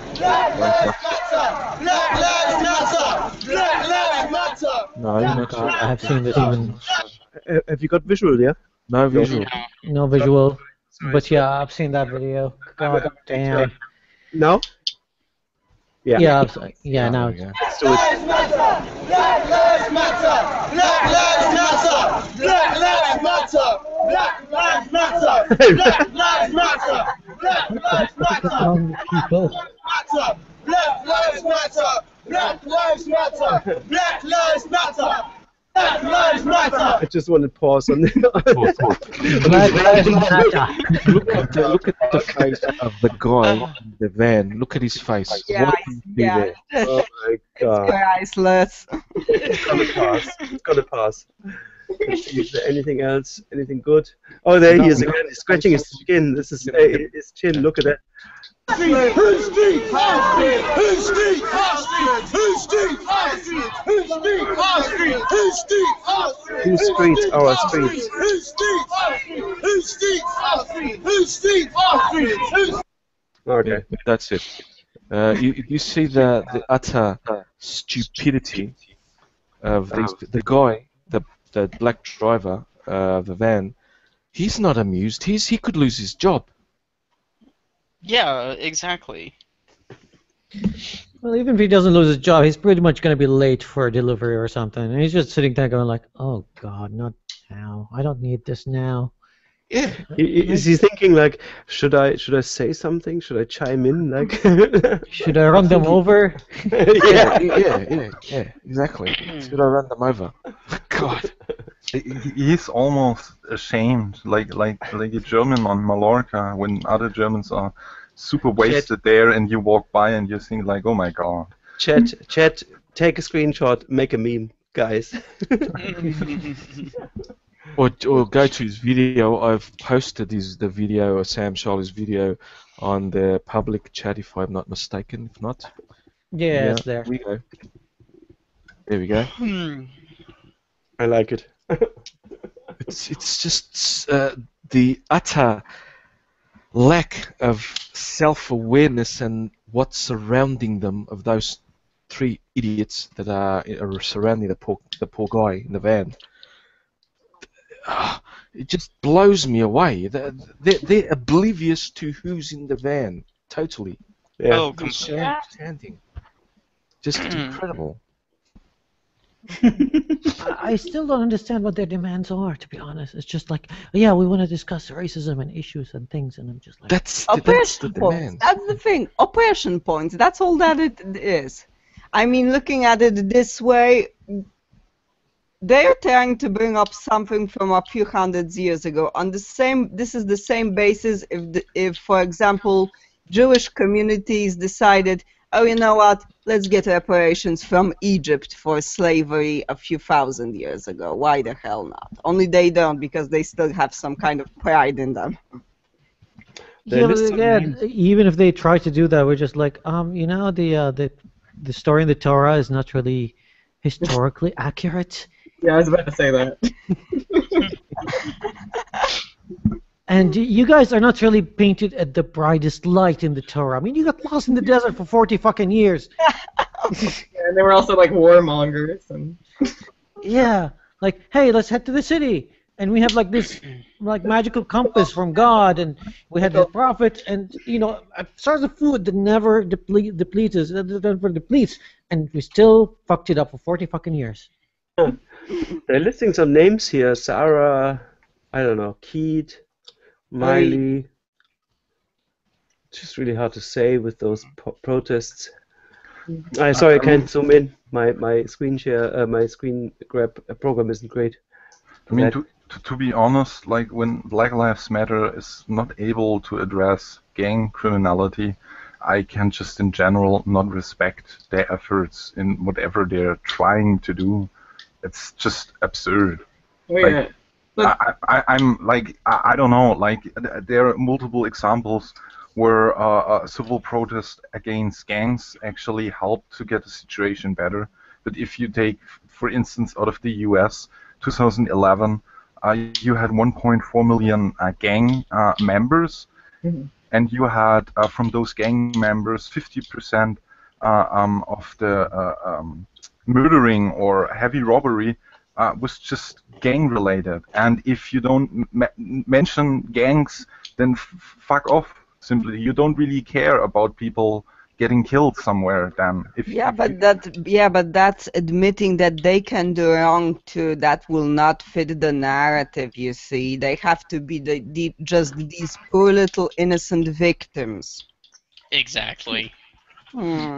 No, you're not. I have seen this one. Have you got visual, yeah? No visual. No visual. But yeah, I've seen that video. God damn. Now? Yeah. Yeah, now. Yeah. Let's do it. Black Lives Matter! Black Lives Matter! Black Lives Matter! Black Lives Matter! Black Lives Matter! Black Lives Matter! Black Lives Matter! Black Lives Matter! Black Lives Matter! Black Lives Matter! I just want to pause on Black Lives Matter. Look at the face of the guy in the van. Look at his face. Yeah, What did he do there? Oh my god. Priceless. It's gonna pass. It's gonna pass. Let's see, is there anything else? Anything good? Oh, there he is again. He's scratching his skin. This is his chin. Look at that. Who's Steve Harstreet? Who's Steve Harstreet? Who's Steve Harstreet? Who's Steve Harstreet? Who's Steve Harstreet? Whose streets are our streets? Who's Steve Harstreet? Who's Steve Harstreet? Who's Steve Harstreet? Who's Okay. Yeah, that's it. You see the utter stupidity of the guy, the black driver of the van. He's not amused. He could lose his job. Yeah, exactly. Well, even if he doesn't lose his job, he's pretty much going to be late for a delivery or something. And he's just sitting there going like, oh, God, not now. I don't need this now. Yeah. Is he thinking like, should I say something? Should I chime in? Like, should I run them over? Yeah, exactly. Should I run them over? God. He's almost ashamed, like a German on Mallorca, when other Germans are super wasted there, and you walk by and you think like, oh my God. Chat, take a screenshot, make a meme, guys. Or go to his video. I've posted the video of Sam Charlie's video on the public chat, if I'm not mistaken. If not, yeah, it's there. There we go. I like it. It's just the utter lack of self-awareness and what's surrounding them, of those three idiots that are surrounding the poor guy in the van. It just blows me away. They're oblivious to who's in the van, totally. Yeah. Oh, completely. Standing. Just incredible. I still don't understand what their demands are, to be honest. It's just like, yeah, we want to discuss racism and issues and things, and I'm just like... That's Oppression the points. demand. That's the thing. Oppression points. That's all that it is. I mean, looking at it this way, they're trying to bring up something from a few hundred years ago. On the same, this is the same basis if, for example, Jewish communities decided, oh, you know what, let's get reparations from Egypt for slavery a few thousand years ago. Why the hell not? Only they don't, because they still have some kind of pride in them. Yeah, but again, even if they try to do that, we're just like, you know, the story in the Torah is not really historically accurate. Yeah, I was about to say that. And you guys are not really painted at the brightest light in the Torah. I mean, you got lost in the desert for 40 fucking years. Yeah, and they were also like warmongers. And... Yeah, like, hey, let's head to the city. And we have like this like magical compass from God, and we had the prophet, and you know, source of food that never depletes, and we still fucked it up for 40 fucking years. They're listing some names here. Sarah, I don't know, Keith, Miley. It's just really hard to say with those protests. Sorry, I can't zoom in. My screen share, my screen grab program isn't great. I mean, to be honest, like when Black Lives Matter is not able to address gang criminality, I can just in general not respect their efforts in whatever they're trying to do. It's just absurd. Wait, like, I'm like, I don't know, like there are multiple examples where a civil protest against gangs actually helped to get the situation better. But if you take, for instance, out of the US, 2011, you had 1.4 million gang members, and you had from those gang members 50% of the murdering or heavy robbery was just gang related. And if you don't mention gangs, then fuck off. Simply, you don't really care about people getting killed somewhere. Then, but that's admitting that they can do wrong too. That will not fit the narrative. You see, they have to be just these poor little innocent victims. Exactly. Yeah.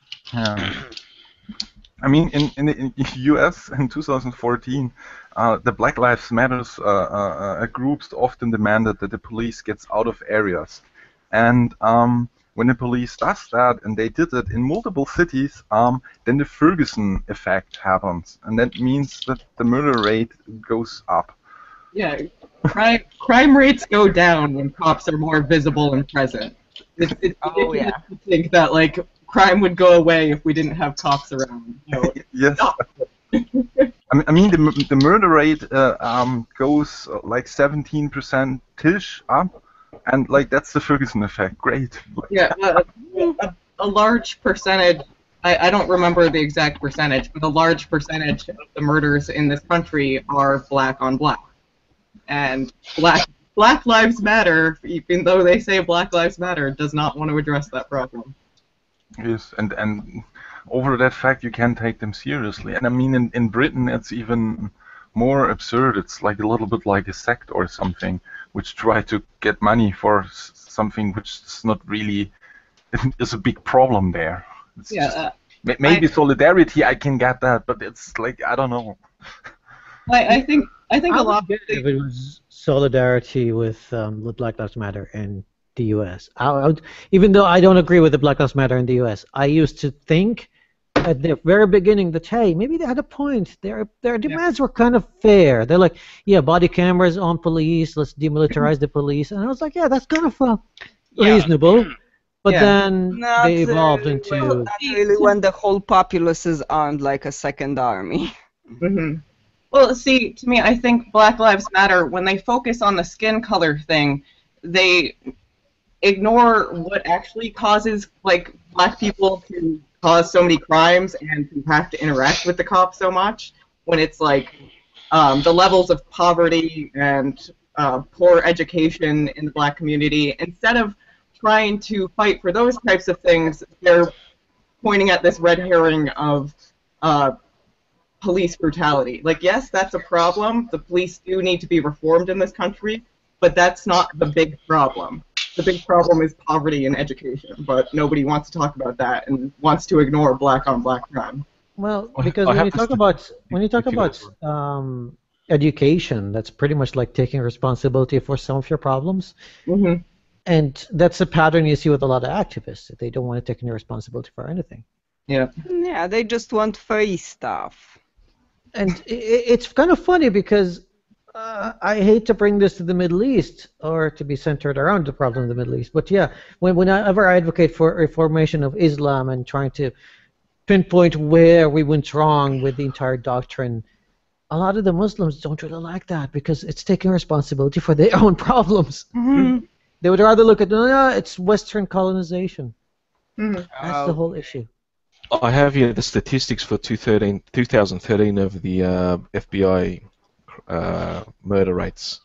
I mean, in the U.S. in 2014, the Black Lives Matters groups often demanded that the police gets out of areas. And when the police does that, and they did it in multiple cities, then the Ferguson effect happens. And that means that the murder rate goes up. Yeah, crime rates go down when cops are more visible and present. It's ridiculous to think that, like, crime would go away if we didn't have cops around. So, yes. I mean, the murder rate goes like 17%-ish up, and like that's the Ferguson effect. Great. Yeah, a large percentage. I don't remember the exact percentage, but a large percentage of the murders in this country are black on black, and Black Lives Matter, even though they say Black Lives Matter, does not want to address that problem. Yes, and over that fact, you can take them seriously. And I mean, in Britain, it's even more absurd. It's like a little bit like a sect or something, which try to get money for something which is not really is a big problem there. It's Yeah, just, maybe solidarity, I can get that, but it's like I don't know. I think I a would lot. get it if it was solidarity with Black Lives Matter in the U.S. Even though I don't agree with the Black Lives Matter in the U.S., I used to think at the very beginning that, hey, maybe they had a point. Their demands were kind of fair. They're like, yeah, body cameras on police, let's demilitarize the police. And I was like, yeah, that's kind of reasonable. But then Not they evolved really, into... not really when the whole populace is armed like a second army. Hmm. Well, see, to me, I think Black Lives Matter, when they focus on the skin color thing, they ignore what actually causes, like, black people to cause so many crimes and to have to interact with the cops so much, when it's like the levels of poverty and poor education in the black community. Instead of trying to fight for those types of things, they're pointing at this red herring of police brutality. Like, yes, that's a problem. The police do need to be reformed in this country, but that's not the big problem. The big problem is poverty and education, but nobody wants to talk about that and wants to ignore black-on-black crime. Well, because when you talk about education, that's pretty much like taking responsibility for some of your problems. Mm-hmm. And that's a pattern you see with a lot of activists. They don't want to take any responsibility for anything. Yeah. Yeah, they just want free stuff. And it's kind of funny because I hate to bring this to the Middle East or to be centered around the problem in the Middle East, but yeah, whenever I advocate for reformation of Islam and trying to pinpoint where we went wrong with the entire doctrine, a lot of the Muslims don't really like that because it's taking responsibility for their own problems. Mm-hmm. They would rather look at, no, it's Western colonization. Mm-hmm. That's the whole issue. I have here the statistics for 2013 of the FBI murder rates.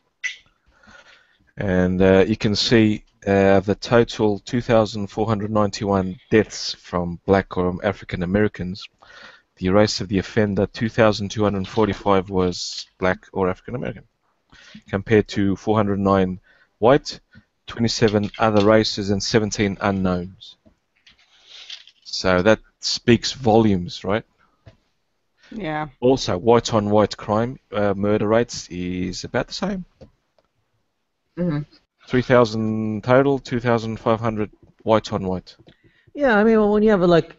And you can see the total 2,491 deaths from black or African Americans. The race of the offender, 2,245 was black or African American, compared to 409 white, 27 other races, and 17 unknowns. So that speaks volumes, right? Yeah. Also, white-on-white crime murder rates is about the same. Mm-hmm. 3,000 total, 2,500 white-on-white. Yeah, I mean, when you have like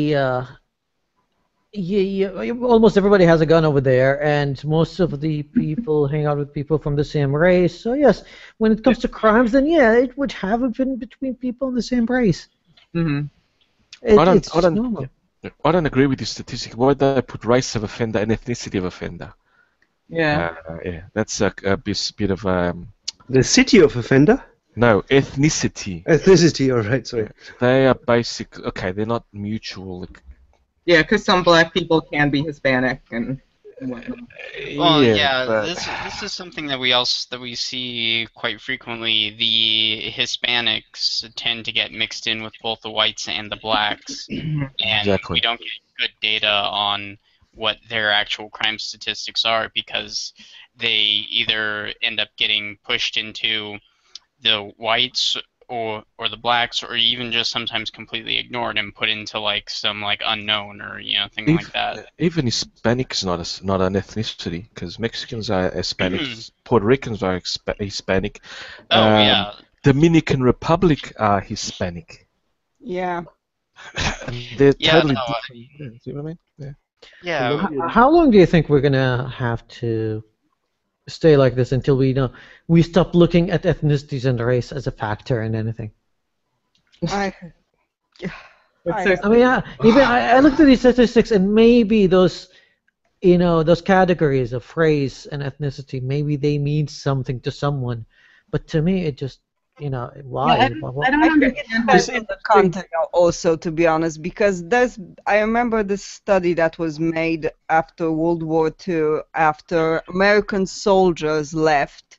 almost everybody has a gun over there, and most of the people hang out with people from the same race. So yes, when it comes to crimes, then yeah, it would have been between people in the same race. Mm-hmm. It's normal. I don't agree with this statistic. Why do they put race of offender and ethnicity of offender? Yeah. Yeah, that's a bit of The city of offender? No, ethnicity. Ethnicity, all right, sorry. They are basic. Okay, they're not mutual. Yeah, because some black people can be Hispanic and whatnot. Well, yeah, but- this is something that we see quite frequently. The Hispanics tend to get mixed in with both the whites and the blacks, and Exactly. we don't get good data on what their actual crime statistics are because they either end up getting pushed into the whites or the blacks, or even just sometimes completely ignored and put into like some like unknown or thing like that. Even Hispanic is not an ethnicity because Mexicans are Hispanic, Puerto Ricans are Hispanic. Oh yeah. Dominican Republic are Hispanic. Yeah. And they're Yeah, totally no, different. Yeah, see what I mean? Yeah. Yeah. How long do you think we're gonna have to stay like this until we stop looking at ethnicities and race as a factor in anything? I I looked at these statistics, and maybe those categories of race and ethnicity, maybe they mean something to someone, but to me it just why? I don't understand the content also, to be honest, because I remember this study that was made after World War II, after American soldiers left,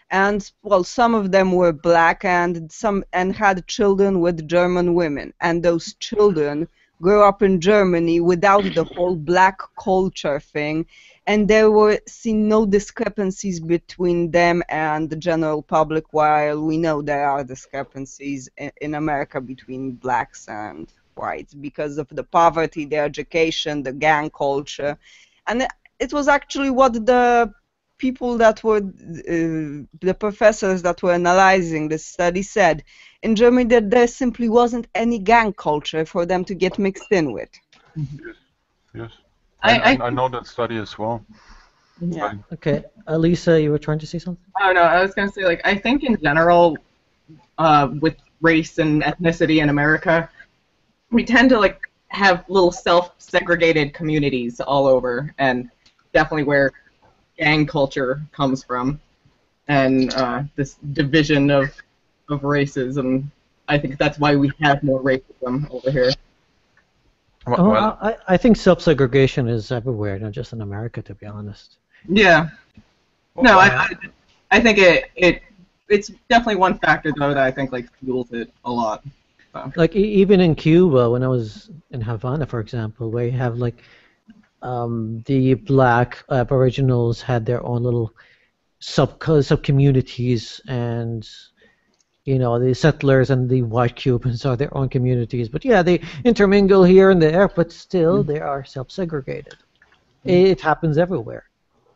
and well, some of them were black and had children with German women, and those children grew up in Germany without the whole black culture thing, and there were seen no discrepancies between them and the general public, while we know there are discrepancies in America between blacks and whites because of the poverty, the education, the gang culture. And it was actually what the people that were, the professors that were analyzing this study said. In Germany, that there simply wasn't any gang culture for them to get mixed in with. Yes. I know that study as well. Yeah. Okay, Lisa, you were trying to say something? Oh no, I was going to say, like, I think in general, with race and ethnicity in America, we tend to like have little self-segregated communities all over, and definitely where gang culture comes from, and this division of races, and I think that's why we have more racism over here. Well, I think self-segregation is everywhere, not just in America, to be honest. Yeah. No, I think it's definitely one factor though that I think like fuels it a lot. So. Like even in Cuba, when I was in Havana, for example, where you have like the black aboriginals had their own little sub communities, and you know the settlers and the white Cubans are their own communities. But yeah, they intermingle here and there, but still they are self-segregated. It happens everywhere.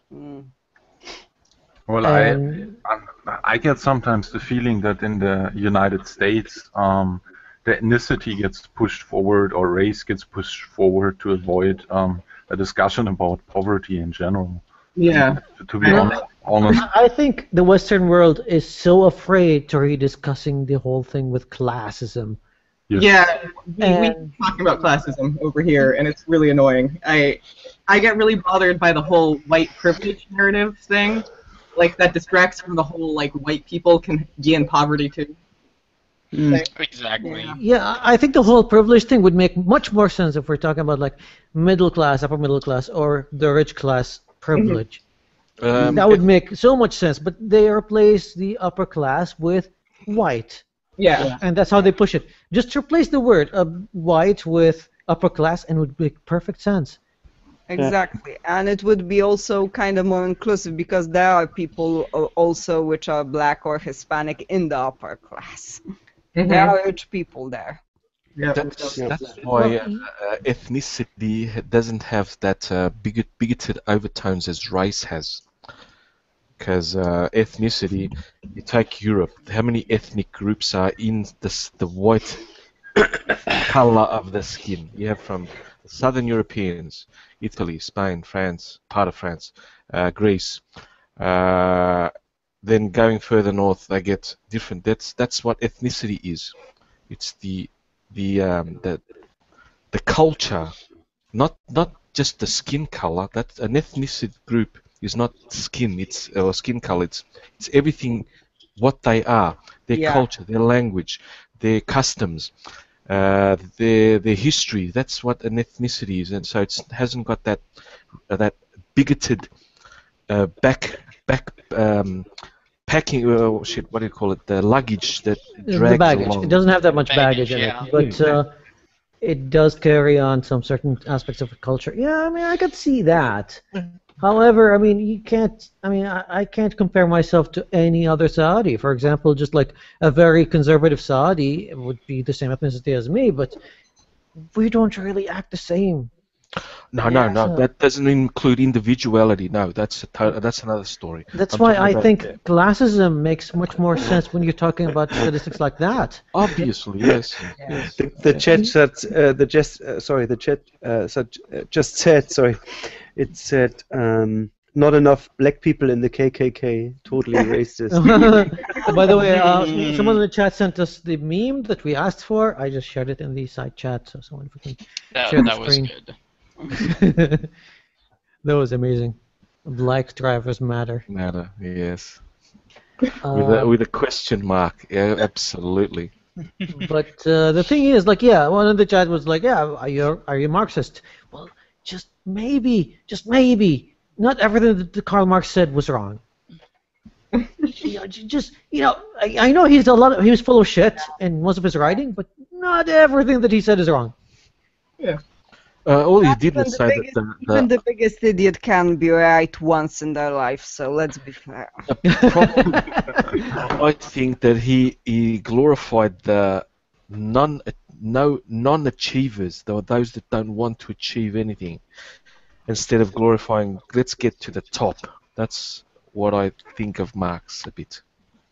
Well, I get sometimes the feeling that in the United States, the ethnicity gets pushed forward or race gets pushed forward to avoid a discussion about poverty in general. Yeah. To be honest. I think the Western world is so afraid to rediscussing the whole thing with classism. Yes. Yeah, we're talking about classism over here, and it's really annoying. I get really bothered by the whole white privilege narrative thing. Like, that distracts from the whole, like, white people can be in poverty, too. Exactly. Yeah, I think the whole privilege thing would make much more sense if we're talking about, like, middle class, upper middle class, or the rich class privilege. That would make so much sense, but they replace the upper class with white. Yeah. And that's how they push it. Just replace the word white with upper class and it would make perfect sense. Exactly, and it would be also kind of more inclusive because there are people also which are black or Hispanic in the upper class. There are rich people there. Yeah. That's why ethnicity doesn't have that bigoted overtones as race has. Because ethnicity, you take Europe, how many ethnic groups are in the white color of the skin? You have from the Southern Europeans, Italy, Spain, France, part of France, Greece. Then going further north, they get different. That's what ethnicity is. It's the culture, not just the skin color. That's an ethnicity group. Is not skin, or skin color. It's everything, what they are, their culture, their language, their customs, their history. That's what an ethnicity is, and so it hasn't got that bigoted packing. What do you call it? The luggage that drags the baggage. along. It doesn't have that much baggage in it, but it does carry on some certain aspects of the culture. Yeah, I mean, I could see that. However, I mean, you can't. I mean, I can't compare myself to any other Saudi. For example, just like a very conservative Saudi would be the same ethnicity as me, but we don't really act the same. No. That doesn't include individuality. No, that's another story. That's why I think classism makes much more sense when you're talking about statistics like that. Obviously, yes. The chat just said, sorry, it said not enough black people in the KKK. Totally racist. By the way, someone in the chat sent us the meme that we asked for. I just shared it in the side chat, so someone can share the screen. That was good. That was amazing. Black drivers matter. Matter, yes. With a question mark, yeah, absolutely. But the thing is, like, yeah, one of the chat was like, yeah, are you Marxist? Well, just maybe, not everything that Karl Marx said was wrong. I know he was full of shit in most of his writing, but not everything that he said is wrong. Yeah. All he did was say that Even the biggest idiot can be right once in their life, so let's be fair. I think that he glorified the non-achievers, those that don't want to achieve anything, instead of glorifying let's get to the top. That's what I think of Marx a bit.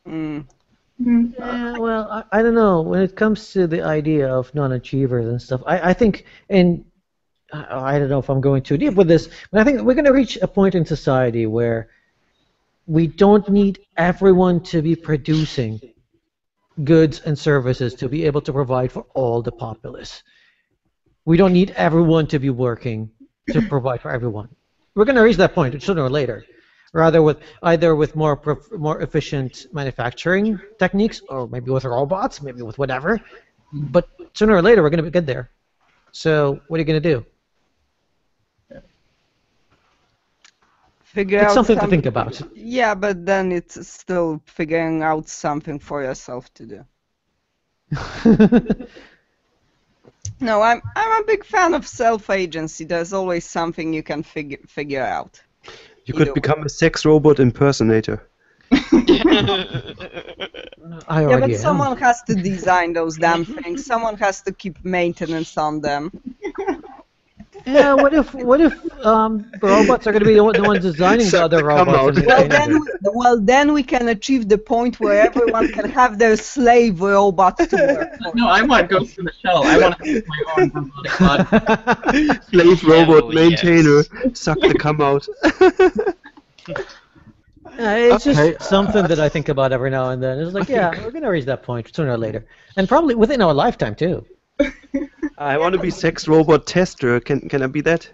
Yeah, well, I don't know. When it comes to the idea of non-achievers and stuff, I think, and I don't know if I'm going too deep with this, but I think we're going to reach a point in society where we don't need everyone to be producing goods and services to be able to provide for all the populace. We don't need everyone to be working to provide for everyone. We're going to reach that point sooner or later, rather with more efficient manufacturing techniques, or maybe with robots, maybe with whatever. But sooner or later, we're going to get there. So what are you going to do? It's something to think about. Yeah, but then it's still figuring out something for yourself to do. No, I'm a big fan of self-agency. There's always something you can figure out. You could become a sex robot impersonator. Yeah, but someone has to design those damn things. Someone has to keep maintenance on them. Yeah, what if robots are going to be the ones designing the other robots? Well, then we can achieve the point where everyone can have their slave robots to work for. No, I want Ghost in the Shell. I want to have my own robotic body. Slave robot maintainer, suck the cum out. It's just something that I think about every now and then. It's like, yeah, we're going to reach that point sooner or later. And probably within our lifetime, too. I want to be sex robot tester. Can I be that?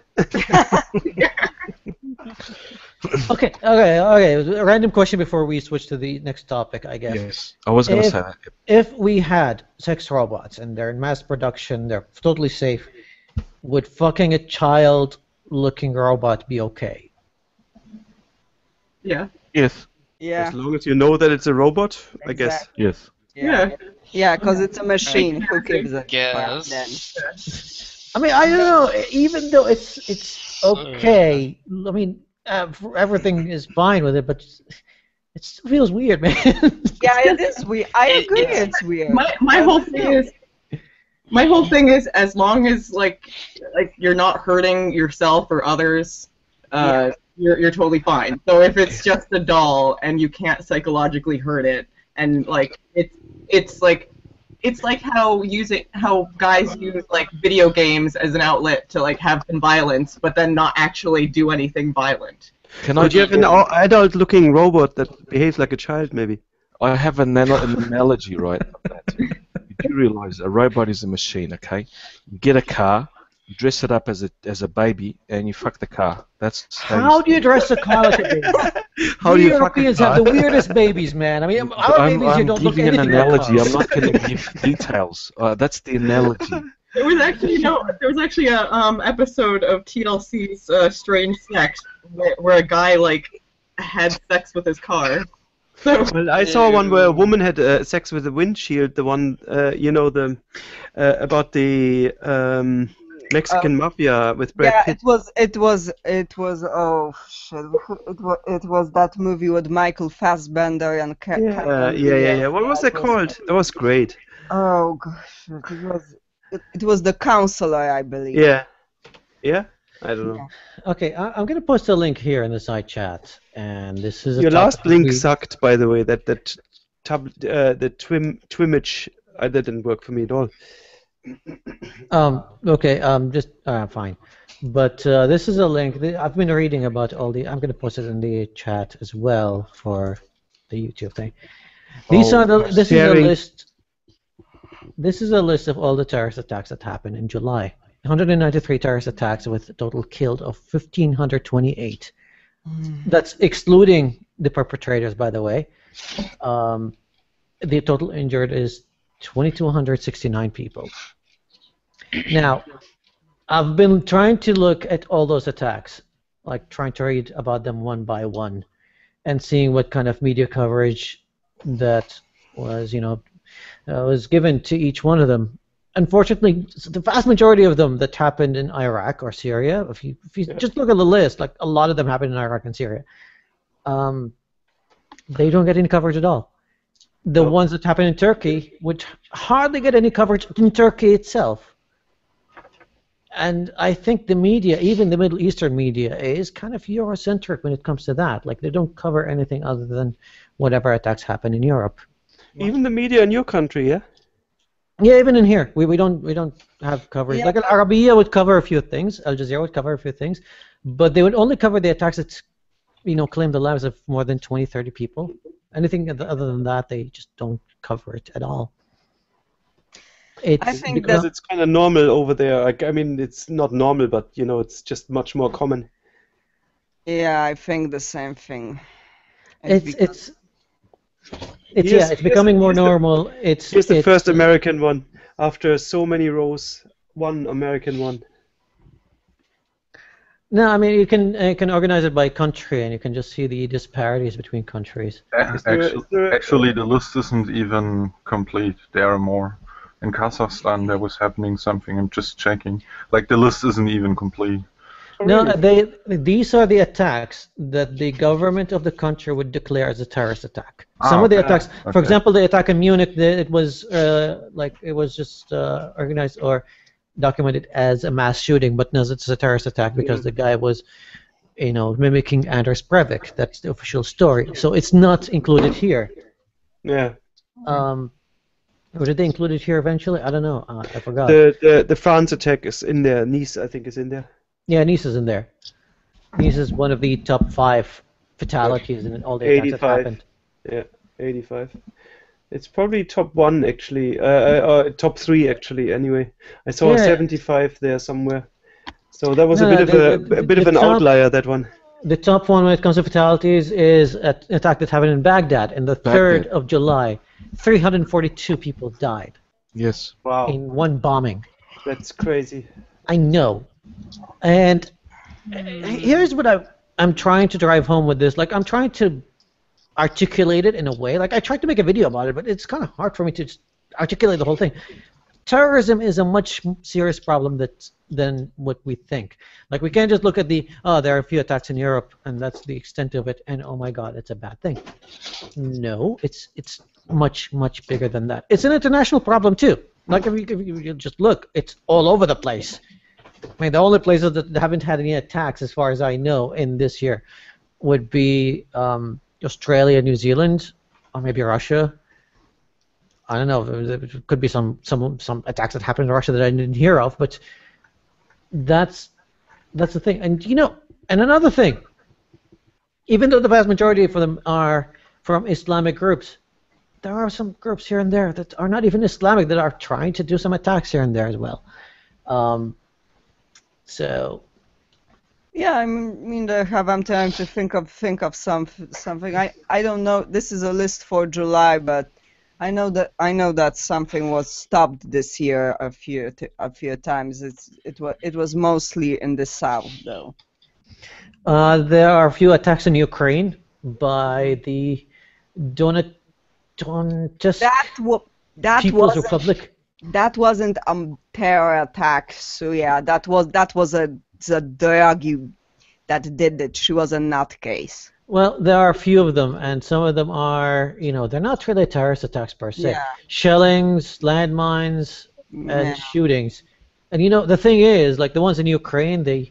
Okay. A random question before we switch to the next topic, I guess. Yes, I was going to say that. If we had sex robots and they're in mass production, they're totally safe, would fucking a child-looking robot be okay? Yeah. Yes. Yeah. As long as you know that it's a robot, I guess. Yes. Yeah. Yeah, because it's a machine. Who gives a Yes. then? I mean, I don't know. Even though it's okay, I mean, everything is fine with it, but it still feels weird, man. Yeah, it is weird. I agree, it's weird. My whole thing is, as long as like you're not hurting yourself or others, you're totally fine. So if it's just a doll and you can't psychologically hurt it, and like it's like how guys use like video games as an outlet to like have some violence, but then not actually do anything violent. Could you have an adult-looking robot that behaves like a child, maybe? I have an analogy, right? You do realize a robot is a machine, okay? You get a car, you dress it up as a baby, and you fuck the car. That's how do you dress a car like a baby? How do you Europeans have the weirdest babies, man. I mean, our babies here don't look anything like cars. I'm not going to give details. That's the analogy. There was actually a episode of TLC's Strange Sex where a guy like had sex with his car. So, well, I saw one where a woman had sex with a windshield. The one, about the Mexican mafia with Brad Pitt. It was oh shit! It was that movie with Michael Fassbender and yeah. What was it called? That was great. Oh gosh, it was The Counselor, I believe. Yeah. I don't know. Okay, I'm gonna post a link here in the side chat, and this is your last link sucked, by the way. The Twimage that didn't work for me at all. Okay. Just fine. But this is a link. I've been reading about all the. I'm gonna post it in the chat as well for the YouTube thing. This is a list. This is a list of all the terrorist attacks that happened in July. 193 terrorist attacks with a total killed of 1,528. That's excluding the perpetrators, by the way. The total injured is 2,269 people. Now, I've been trying to look at all those attacks, like trying to read about them one by one. and seeing what kind of media coverage that was, was given to each one of them. Unfortunately, the vast majority of them that happened in Iraq or Syria, if you just look at the list, like a lot of them happened in Iraq and Syria, they don't get any coverage at all. The ones that happen in Turkey would hardly get any coverage in Turkey itself. And I think the media, even the Middle Eastern media, is kind of Eurocentric when it comes to that. Like, they don't cover anything other than whatever attacks happen in Europe. Even the media in your country, yeah? Yeah, even in here, we don't have coverage. Yeah. Like Al Arabiya would cover a few things, Al Jazeera would cover a few things, but they would only cover the attacks that claim the lives of more than 20, 30 people. Anything other than that, they just don't cover it at all. I think because it's kind of normal over there. Like, I mean, it's not normal, but it's just much more common. Yeah, I think the same thing. It's becoming more normal. Here's the first American one. After so many rows, one American one. No, I mean you can organize it by country, and you can just see the disparities between countries. Actually, the list isn't even complete. There are more. In Kazakhstan, there was happening something. I'm just checking. Like, the list isn't even complete. No, these are the attacks that the government of the country would declare as a terrorist attack. Some of the attacks, for example, the attack in Munich, it was just organized or documented as a mass shooting, but no, it's a terrorist attack because the guy was, mimicking Anders Breivik. That's the official story. So it's not included here. Yeah. Or did they include it here eventually? I don't know. I forgot. The France attack is in there. Nice, I think, is in there. Yeah, Nice is in there. Nice is one of the top 5 fatalities in all the attacks that happened. Yeah, 85. It's probably top 1 actually, top 3 actually. Anyway, I saw 75 there somewhere. So that was a bit of an outlier, that one. The top one when it comes to fatalities is an attack that happened in Baghdad in the 3rd of July. 342 people died. Yes. Wow. In one bombing. That's crazy. I know. And here's what I'm trying to drive home with this. Like, I'm trying to articulate it in a way. Like, I tried to make a video about it, but it's kind of hard for me to just articulate the whole thing. Terrorism is a much serious problem than what we think. Like, we can't just look at there are a few attacks in Europe, and that's the extent of it, and oh my God, it's a bad thing. No, it's much, much bigger than that. It's an international problem too. Like, if you just look, it's all over the place. I mean, the only places that haven't had any attacks, as far as I know, in this year, would be Australia, New Zealand, or maybe Russia. I don't know. There could be some attacks that happened in Russia that I didn't hear of, but that's the thing. And and another thing, even though the vast majority of them are from Islamic groups, there are some groups here and there that are not even Islamic that are trying to do some attacks here and there as well. So. Yeah, I mean, I'm trying to think of something. I don't know. This is a list for July, but I know that something was stopped this year a few times. It was mostly in the south, though. There are a few attacks in Ukraine by the Donetsk People's Republic. That wasn't a terror attack. So yeah, that was a druggie that did it. She was a nutcase. Well, there are a few of them, and some of them are, they're not really terrorist attacks per se. Yeah. Shellings, landmines, and shootings. And the thing is, like the ones in Ukraine, the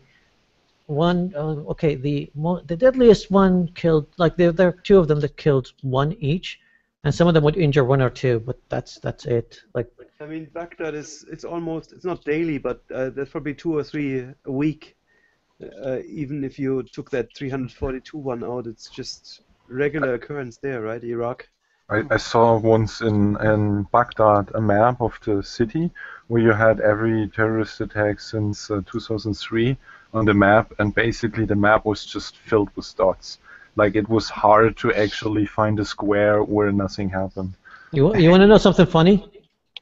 deadliest one killed, like there are 2 of them that killed 1 each, and some of them would injure 1 or 2, but that's it. Like, I mean, Baghdad it's not daily, but there's probably 2 or 3 a week. Even if you took that 342 one out, it's just regular occurrence there, right? Iraq. I saw once in Baghdad a map of the city where you had every terrorist attack since 2003 on the map, and basically the map was just filled with dots. Like, it was hard to actually find a square where nothing happened. You want to know something funny?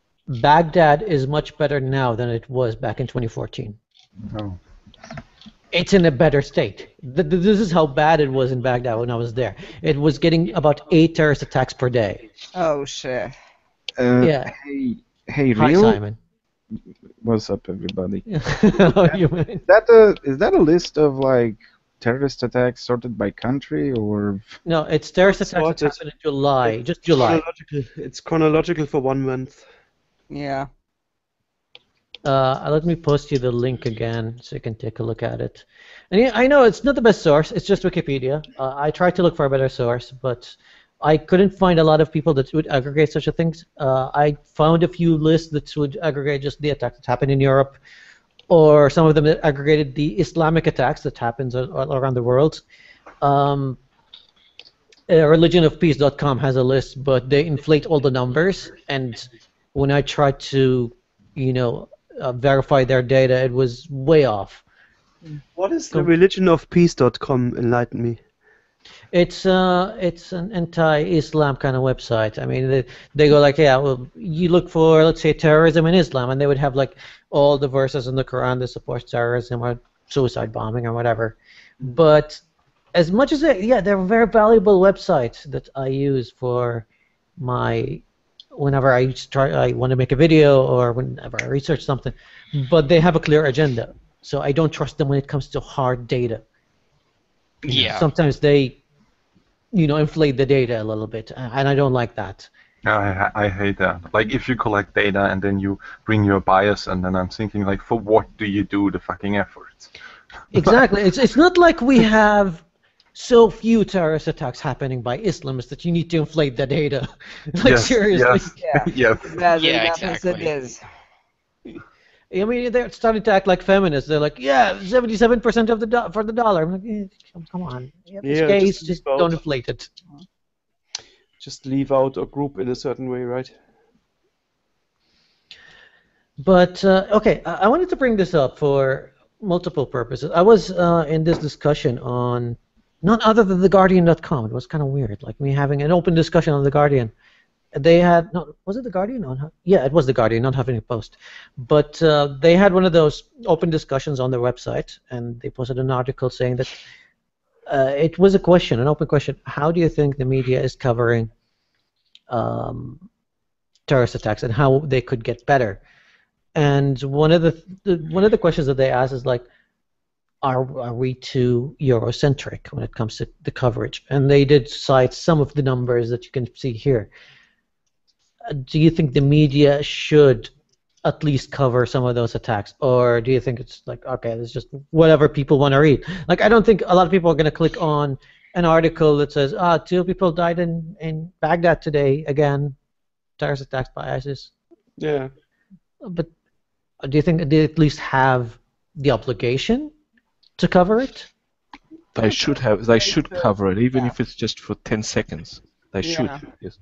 Baghdad is much better now than it was back in 2014. Oh. it's in a better state. This is how bad it was in Baghdad when I was there. It was getting about 8 terrorist attacks per day. Oh shit. Yeah. Hey, Hi, real. Simon. What's up, everybody? How are you, man? Is that a list of like terrorist attacks sorted by country or? No, it's terrorist attacks that Sorted. happened in July, just July. It's chronological for 1 month. Yeah. Let me post you the link again so you can take a look at it. And yeah, I know it's not the best source, it's just Wikipedia. I tried to look for a better source, but I couldn't find a lot of people that would aggregate such a things. I found a few lists that would aggregate just the attacks that happened in Europe, or some of them that aggregated the Islamic attacks that happens all around the world. Religionofpeace.com has a list, but they inflate all the numbers, and when I tried to, verify their data, it was way off. What is the religionofpeace.com? Enlighten me. It's an anti-Islam kind of website. I mean, they go like, yeah, well, you look for, let's say, terrorism in Islam, and they would have like all the verses in the Quran that support terrorism or suicide bombing or whatever. But as much as they're a very valuable website that I use for whenever I want to make a video or whenever I research something, but they have a clear agenda. So I don't trust them when it comes to hard data. Yeah. Sometimes they, inflate the data a little bit, and I don't like that. I hate that. Like, if you collect data and then you bring your bias, and then I'm thinking, like, for what do you do the fucking efforts? Exactly. It's not like we have so few terrorist attacks happening by Islamists that you need to inflate the data. Like, Yes, seriously. yes. Yeah. Yes. It is. I mean, they're starting to act like feminists. They're like, yeah, 77% of for the dollar. I'm like, come on. Yeah, it's case, just don't inflate it. Just leave out a group in a certain way, right? But, okay, I wanted to bring this up for multiple purposes. I was in this discussion on none other than TheGuardian.com. It was kind of weird, like me having an open discussion on The Guardian. They had, was it The Guardian? Yeah, it was The Guardian, not Huffington Post. But they had one of those open discussions on their website, and they posted an article saying that it was an open question. How do you think the media is covering terrorist attacks and how they could get better? And one of the questions that they asked is like, are we too Eurocentric when it comes to the coverage? And they did cite some of the numbers that you can see here. Do you think the media should at least cover some of those attacks, or do you think it's like, okay, it's just whatever people want to read? Like, I don't think a lot of people are going to click on an article that says, 2 people died in Baghdad today, again, terrorist attacks by ISIS. Yeah. But do you think they at least have the obligation to cover it? They should have. They should cover it, even if it's just for 10 seconds. They should. Yes.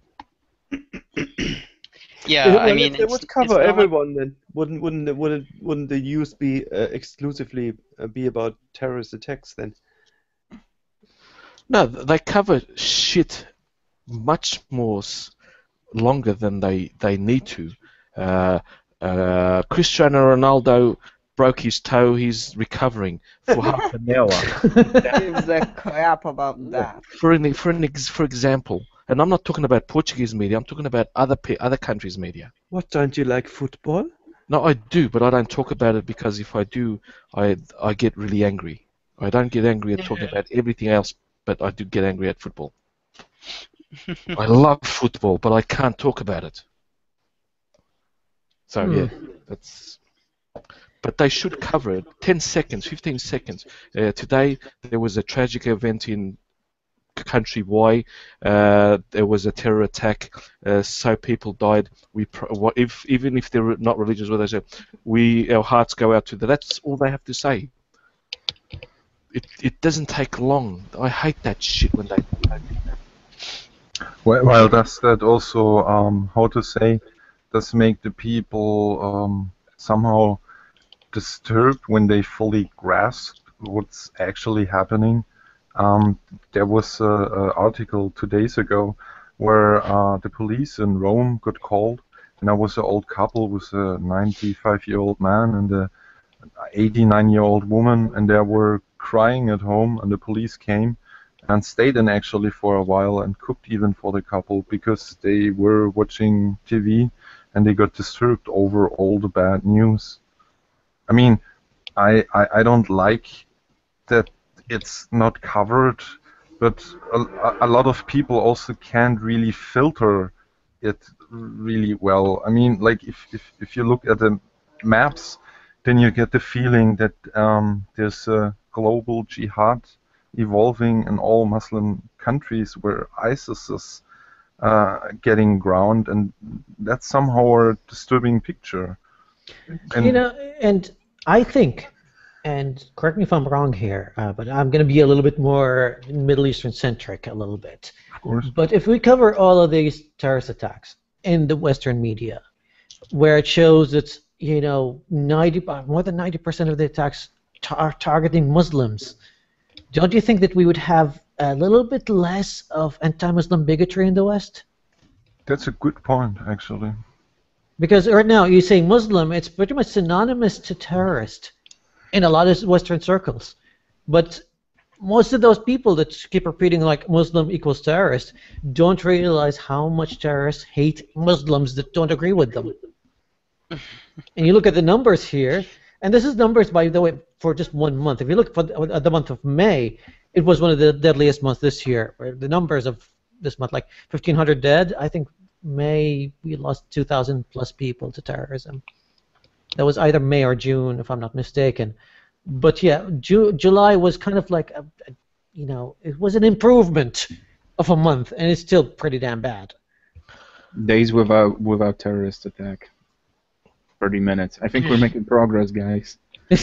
Yeah, I mean, if they would cover everyone, then wouldn't the news be exclusively be about terrorist attacks then? No, they cover shit much more longer than they need to. Cristiano Ronaldo broke his toe. He's recovering for half an hour. Gives a crap about that. For example, and I'm not talking about Portuguese media. I'm talking about other countries' media. What, don't you like football? No, I do, but I don't talk about it because if I do, I get really angry. I don't get angry at talking about everything else, but I do get angry at football. I love football, but I can't talk about it. So yeah, that's. But they should cover it. 10 seconds, 15 seconds. Today there was a tragic event in country Y. There was a terror attack. So people died. Even if they're not religious, what they say, our hearts go out to them. That's all they have to say. It doesn't take long. I hate that shit when they do that. Well, does that also, how to say, does make the people somehow disturbed when they fully grasp what's actually happening? There was an article 2 days ago where the police in Rome got called, and there was an old couple with a 95-year-old man and a 89-year-old woman, and they were crying at home, and the police came and stayed in actually for a while and cooked even for the couple because they were watching TV and they got disturbed over all the bad news. I mean, I don't like that it's not covered, but a lot of people also can't really filter it really well. I mean, like if you look at the maps, then you get the feeling that there's a global jihad evolving in all Muslim countries where ISIS is getting ground, and that's somehow a disturbing picture. And You know, and I think, and correct me if I'm wrong here, but I'm going to be a little bit more Middle Eastern centric a little bit. of course, But if we cover all of these terrorist attacks in the Western media, where it shows that more than 90% of the attacks are targeting Muslims, don't you think that we would have a little bit less of anti-Muslim bigotry in the West? that's a good point, actually. Because right now you say Muslim, it's pretty much synonymous to terrorist in a lot of Western circles. But most of those people that keep repeating like Muslim equals terrorist don't realize how much terrorists hate Muslims that don't agree with them. And you look at the numbers here, and this is numbers, by the way, for just 1 month. If you look at the month of May, it was one of the deadliest months this year. Where the numbers of this month, like 1,500 dead. I think May we lost 2,000 plus people to terrorism. That was either May or June, if I'm not mistaken. But yeah, July was kind of like it was an improvement of a month, and it's still pretty damn bad. Days without terrorist attack. 30 minutes. I think we're making progress, guys.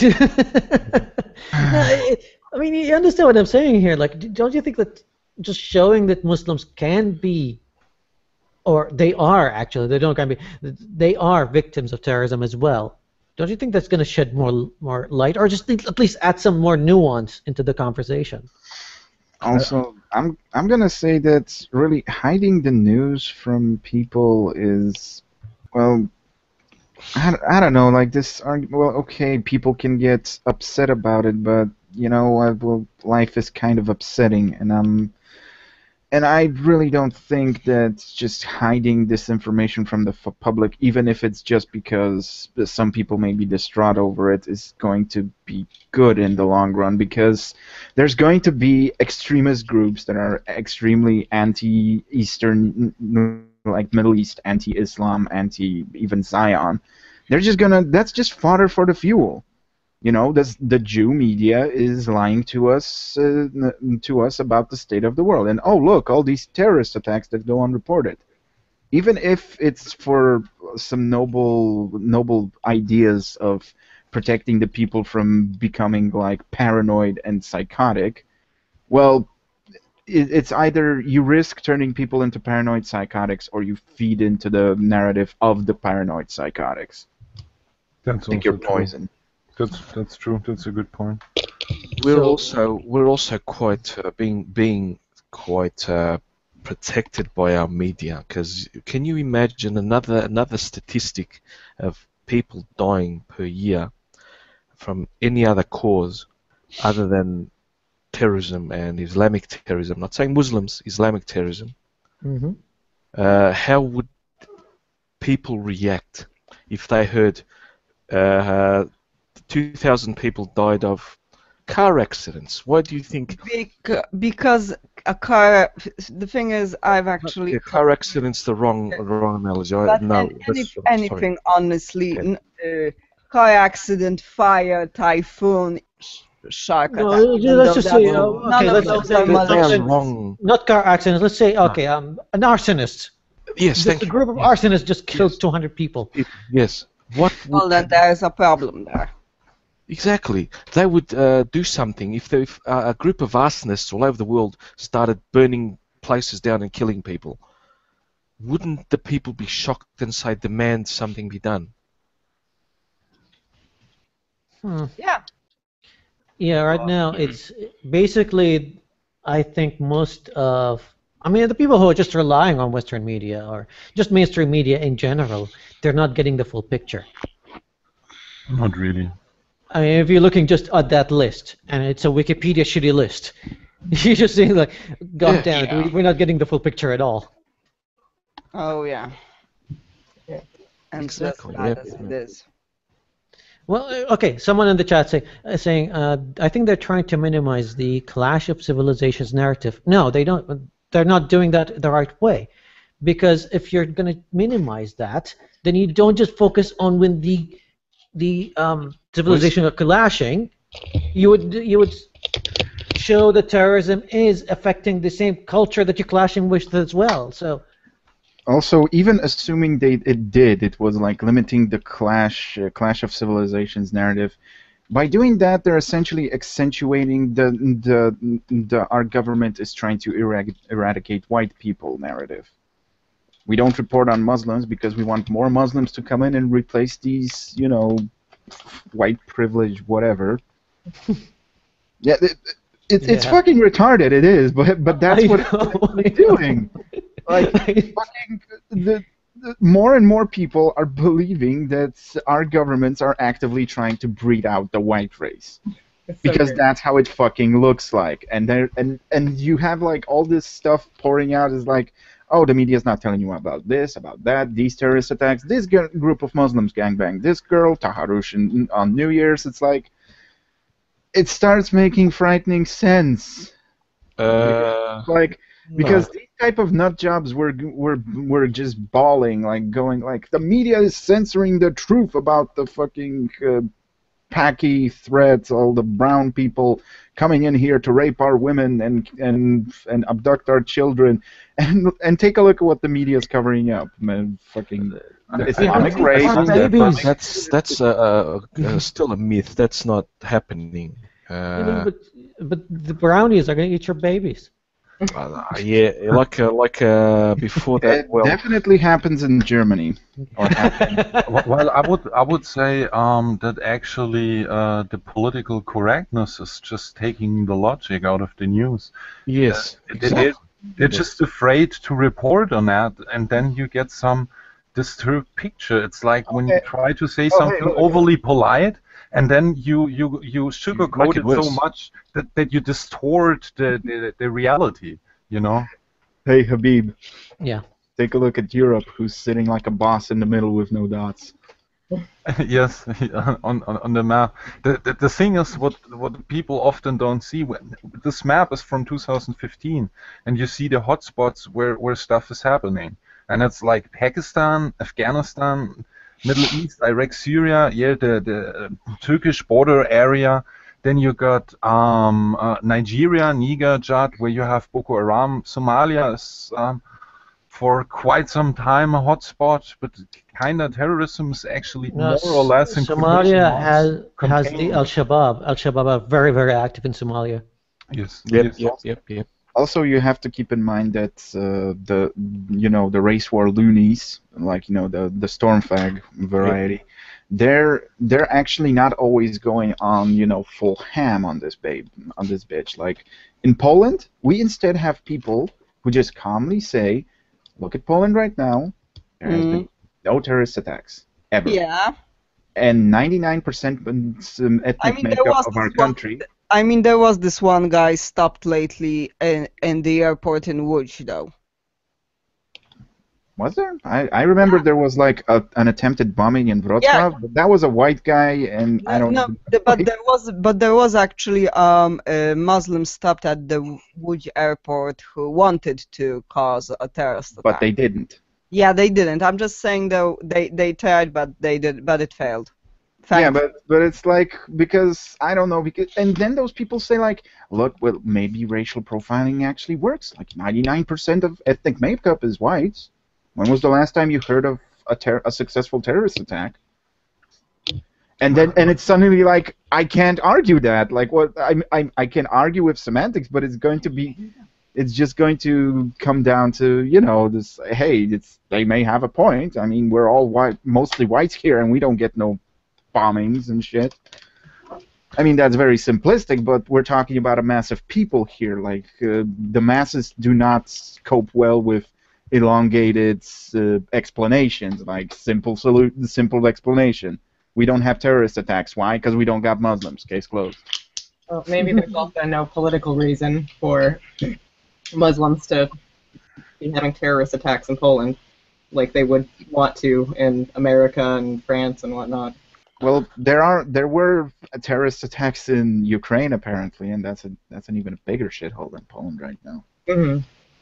I mean, you understand what I'm saying here. Like, don't you think that just showing that Muslims can be, or they are actually, they are victims of terrorism as well. Don't you think that's going to shed more light, or just at least add some more nuance into the conversation? Also, I'm gonna say that really hiding the news from people is, well, I don't know, like this argument. Well, okay, people can get upset about it, but you know what? Well, life is kind of upsetting, and I really don't think that just hiding this information from the public, even if it's just because some people may be distraught over it, is going to be good in the long run, because there's going to be extremist groups that are extremely anti-Eastern, like Middle East, anti-Islam, even Zion. They're just that's just fodder for the fuel. You know, the Jew media is lying to us about the state of the world. And oh, look, all these terrorist attacks that go unreported. Even if it's for some noble ideas of protecting the people from becoming like paranoid and psychotic, well, it's either you risk turning people into paranoid psychotics or you feed into the narrative of the paranoid psychotics. That's Think also you're true. poison. That's true. That's a good point. We're also quite being quite protected by our media, because can you imagine another statistic of people dying per year from any other cause other than terrorism and Islamic terrorism? I'm not saying Muslims, Islamic terrorism. Mm-hmm. How would people react if they heard 2,000 people died of car accidents? Why do you think? Because a car. The thing is, I've actually. Yeah, car accidents the wrong analogy. No, anything honestly. Car accident, fire, typhoon, shark attack. No, let's just say wrong. Not car accidents. Let's say an arsonist. Yes, just a group of arsonists just killed 200 people. Yes. Well, then there's a problem there. Exactly. They would do something if a group of arsonists all over the world started burning places down and killing people. Wouldn't the people be shocked and say, demand something be done? Yeah. Yeah, right now it's basically, I think the people who are just relying on Western media or just mainstream media in general, they're not getting the full picture. Not really. I mean, if you're looking just at that list, and it's a Wikipedia shitty list, you're just saying like, God damn it, we're not getting the full picture at all. Oh yeah. And Exactly, just bad yeah. as it is. Well, okay, someone in the chat saying, I think they're trying to minimize the Clash of Civilizations narrative. No, they don't. They're not doing that the right way, because if you're going to minimize that, then you don't just focus on when the civilization are clashing. You would show that terrorism is affecting the same culture that you're clashing with as well. So. Also, even assuming it was like limiting the Clash of Civilizations narrative. By doing that, they're essentially accentuating the our government is trying to eradicate white people narrative. We don't report on Muslims because we want more Muslims to come in and replace these, you know, white privilege, whatever. Yeah, it's fucking retarded. It is, but that's what it's doing. Like, fucking more and more people are believing that our governments are actively trying to breed out the white race, because that's how it fucking looks like. And you have like all this stuff pouring out is like, oh, the media's not telling you about this, about that, these terrorist attacks, this group of Muslims gangbang this girl, Taharush on New Year's. It's like, it starts making frightening sense. Because these type of nut jobs were just bawling, like going like, the media is censoring the truth about the fucking Paki threats, all the brown people coming in here to rape our women and abduct our children, and take a look at what the media is covering up, man. Fucking Islamic race. That's still a myth. That's not happening. But the brownies are going to eat your babies. Yeah, like before that. It definitely happens in Germany. Well, I would say that actually the political correctness is just taking the logic out of the news. Yes, exactly. They're just afraid to report on that, and then you get some disturbed picture. It's like when you try to say something overly polite, and then you sugarcoat it so much that you distort the reality, you know? Hey, Habib. Yeah. Take a look at Europe, who's sitting like a boss in the middle with no dots. Yes, on the map. The thing is, what people often don't see, this map is from 2015, and you see the hotspots where stuff is happening. And it's like Pakistan, Afghanistan, Middle East, Iraq, Syria, yeah, the Turkish border area. Then you got Nigeria, Niger, Chad, where you have Boko Haram. Somalia is for quite some time a hotspot, but kind of terrorism is actually more or less in Somalia has the Al-Shabaab. Al-Shabaab are very, very active in Somalia. Yes. Yep. Also, you have to keep in mind that the race war loonies, like the storm fag variety, they're actually not always going on full ham on this bitch. Like in Poland, we instead have people who just calmly say, "Look at Poland right now. There has been no terrorist attacks ever." Yeah. And 99% ethnic makeup of our country. I mean, there was this one guy stopped lately in the airport in Łódź, though. Was there? I remember there was like an attempted bombing in Wrocław, but that was a white guy, and I don't know. But there was actually a Muslim stopped at the Łódź airport who wanted to cause a terrorist attack. But they didn't. Yeah, they didn't. I'm just saying though they tried, but it failed. Yeah, but it's like, because I don't know, and then those people say like, look, well, maybe racial profiling actually works. Like 99% of ethnic makeup is whites. When was the last time you heard of a successful terrorist attack? And it's suddenly like, I can't argue that. Like, what I can argue with semantics, but it's just going to come down to this. Hey, they may have a point. I mean, we're all white, mostly whites here, and we don't get no bombings and shit. I mean, that's very simplistic, but we're talking about a mass of people here. Like, the masses do not cope well with elongated explanations, like simple explanation. we don't have terrorist attacks. Why? Because we don't got Muslims. Case closed. Well, maybe there's also no political reason for Muslims to be having terrorist attacks in Poland, like they would want to in America and France and whatnot. Well, there were terrorist attacks in Ukraine apparently, and that's an even bigger shithole than Poland right now. Mm-hmm.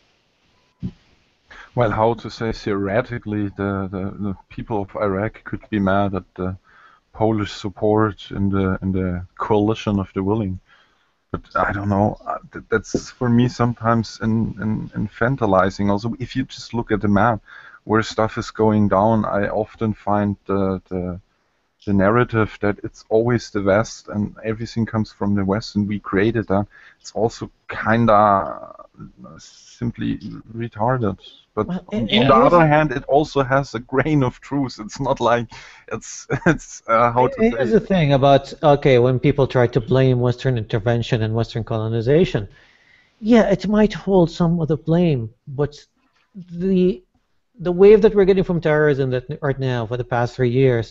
Well, how to say, theoretically, the people of Iraq could be mad at the Polish support in the coalition of the willing, but I don't know. That's for me sometimes infantilizing. Also, if you just look at the map where stuff is going down, I often find the narrative that it's always the West and everything comes from the West and we created that. It's also kinda simply retarded. But on the other hand, it also has a grain of truth. It's not like it's how to say. Here's the thing about, okay, when people try to blame Western intervention and Western colonization, yeah, it might hold some of the blame, but the wave that we're getting from terrorism right now for the past 3 years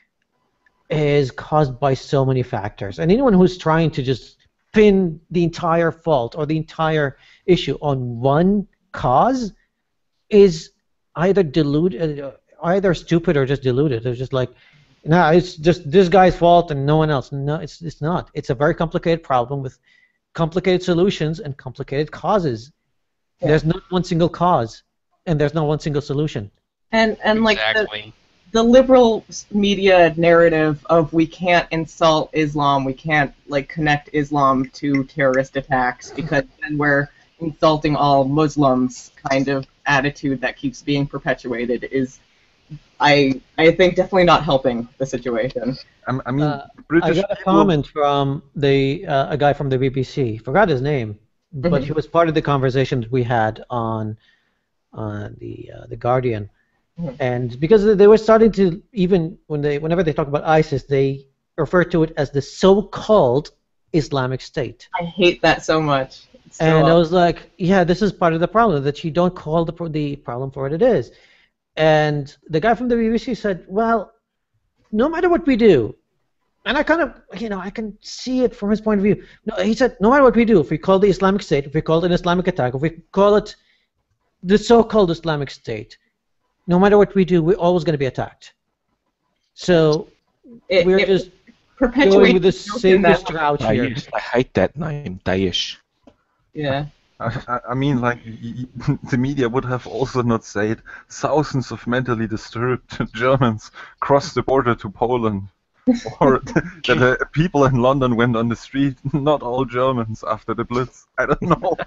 is caused by so many factors, and anyone who's trying to just pin the entire fault or the entire issue on one cause is either either stupid or just deluded. They're just like, no, it's just this guy's fault and no one else. No, it's not. It's a very complicated problem with complicated solutions and complicated causes. Yeah. There's not one single cause, and there's not one single solution. And like exactly. the liberal media narrative of we can't insult Islam, we can't like connect Islam to terrorist attacks because then we're insulting all Muslims kind of attitude that keeps being perpetuated is, I think, definitely not helping the situation. I mean, British I got a comment from a guy from the BBC. Forgot his name, but he was part of the conversations we had on the Guardian. And because they were starting to, even whenever they talk about ISIS, they refer to it as the so-called Islamic State. I hate that so much. And I was like, yeah, this is part of the problem, that you don't call the problem for what it is. And the guy from the BBC said, well, no matter what we do, and I kind of, I can see it from his point of view. No, he said, no matter what we do, if we call the Islamic State, if we call it an Islamic attack, if we call it the so-called Islamic State, no matter what we do, we're always going to be attacked. So we're just going with the safest route here. I hate that name, Daesh. Yeah. I mean, like, the media would have also not said thousands of mentally disturbed Germans crossed the border to Poland, or that people in London went on the street, not all Germans, after the Blitz. I don't know.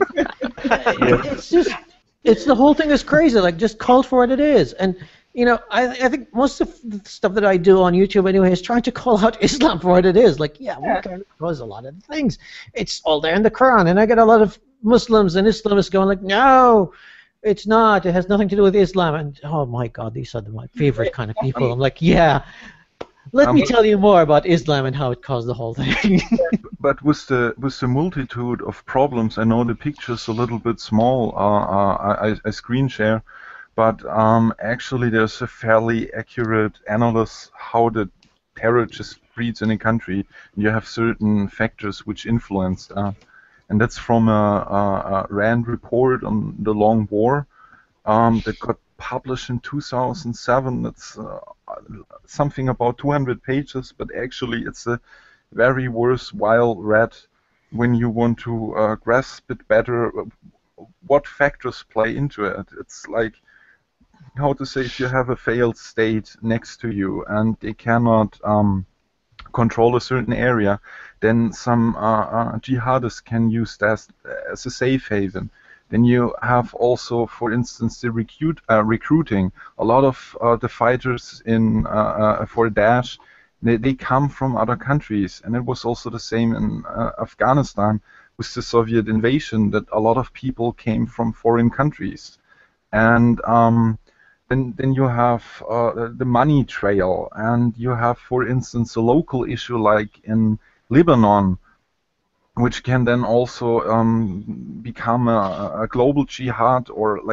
It's the whole thing is crazy. Like, just call it for what it is. And I think most of the stuff that I do on YouTube anyway is trying to call out Islam for what it is. Like, we can cause a lot of things. It's all there in the Quran, and I get a lot of Muslims and Islamists going like, no, it's not. It has nothing to do with Islam. And oh my God, these are my favorite kind of people. I'm like, yeah. Let me tell you more about Islam and how it caused the whole thing. But with the multitude of problems, I know the picture's a little bit small. I screen share. But actually, there's a fairly accurate analysis how the terror just spreads in a country. You have certain factors which influence that. And that's from a RAND report on the Long War that got published in 2007. It's something about 200 pages, but actually it's a very worthwhile read when you want to grasp it better what factors play into it. It's like, how to say, if you have a failed state next to you and they cannot control a certain area, then some jihadists can use that as a safe haven. Then you have also, for instance, the recruiting. A lot of the fighters for Daesh, they come from other countries, and it was also the same in Afghanistan with the Soviet invasion, that a lot of people came from foreign countries. And then you have the money trail, and you have, for instance, a local issue like in Lebanon, which can then also become a global jihad, or like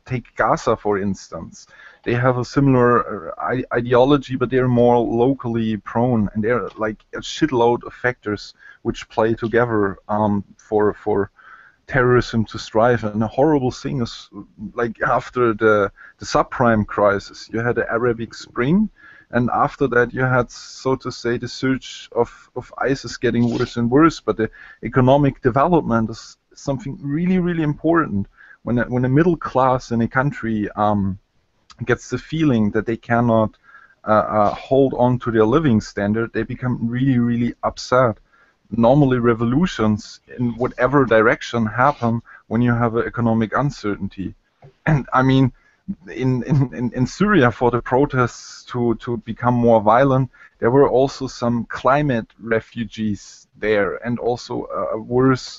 take Gaza, for instance. They have a similar ideology, but they're more locally prone, and they're like a shitload of factors which play together for terrorism to strive. And a horrible thing is, like after the subprime crisis, you had the Arabic Spring, and after that you had, so to say, the surge of ISIS getting worse and worse. But the economic development is something really, really important. When a middle class in a country gets the feeling that they cannot hold on to their living standard, they become really, really upset. Normally revolutions in whatever direction happen when you have economic uncertainty. And I mean, in Syria, for the protests to become more violent, there were also some climate refugees there, and also worse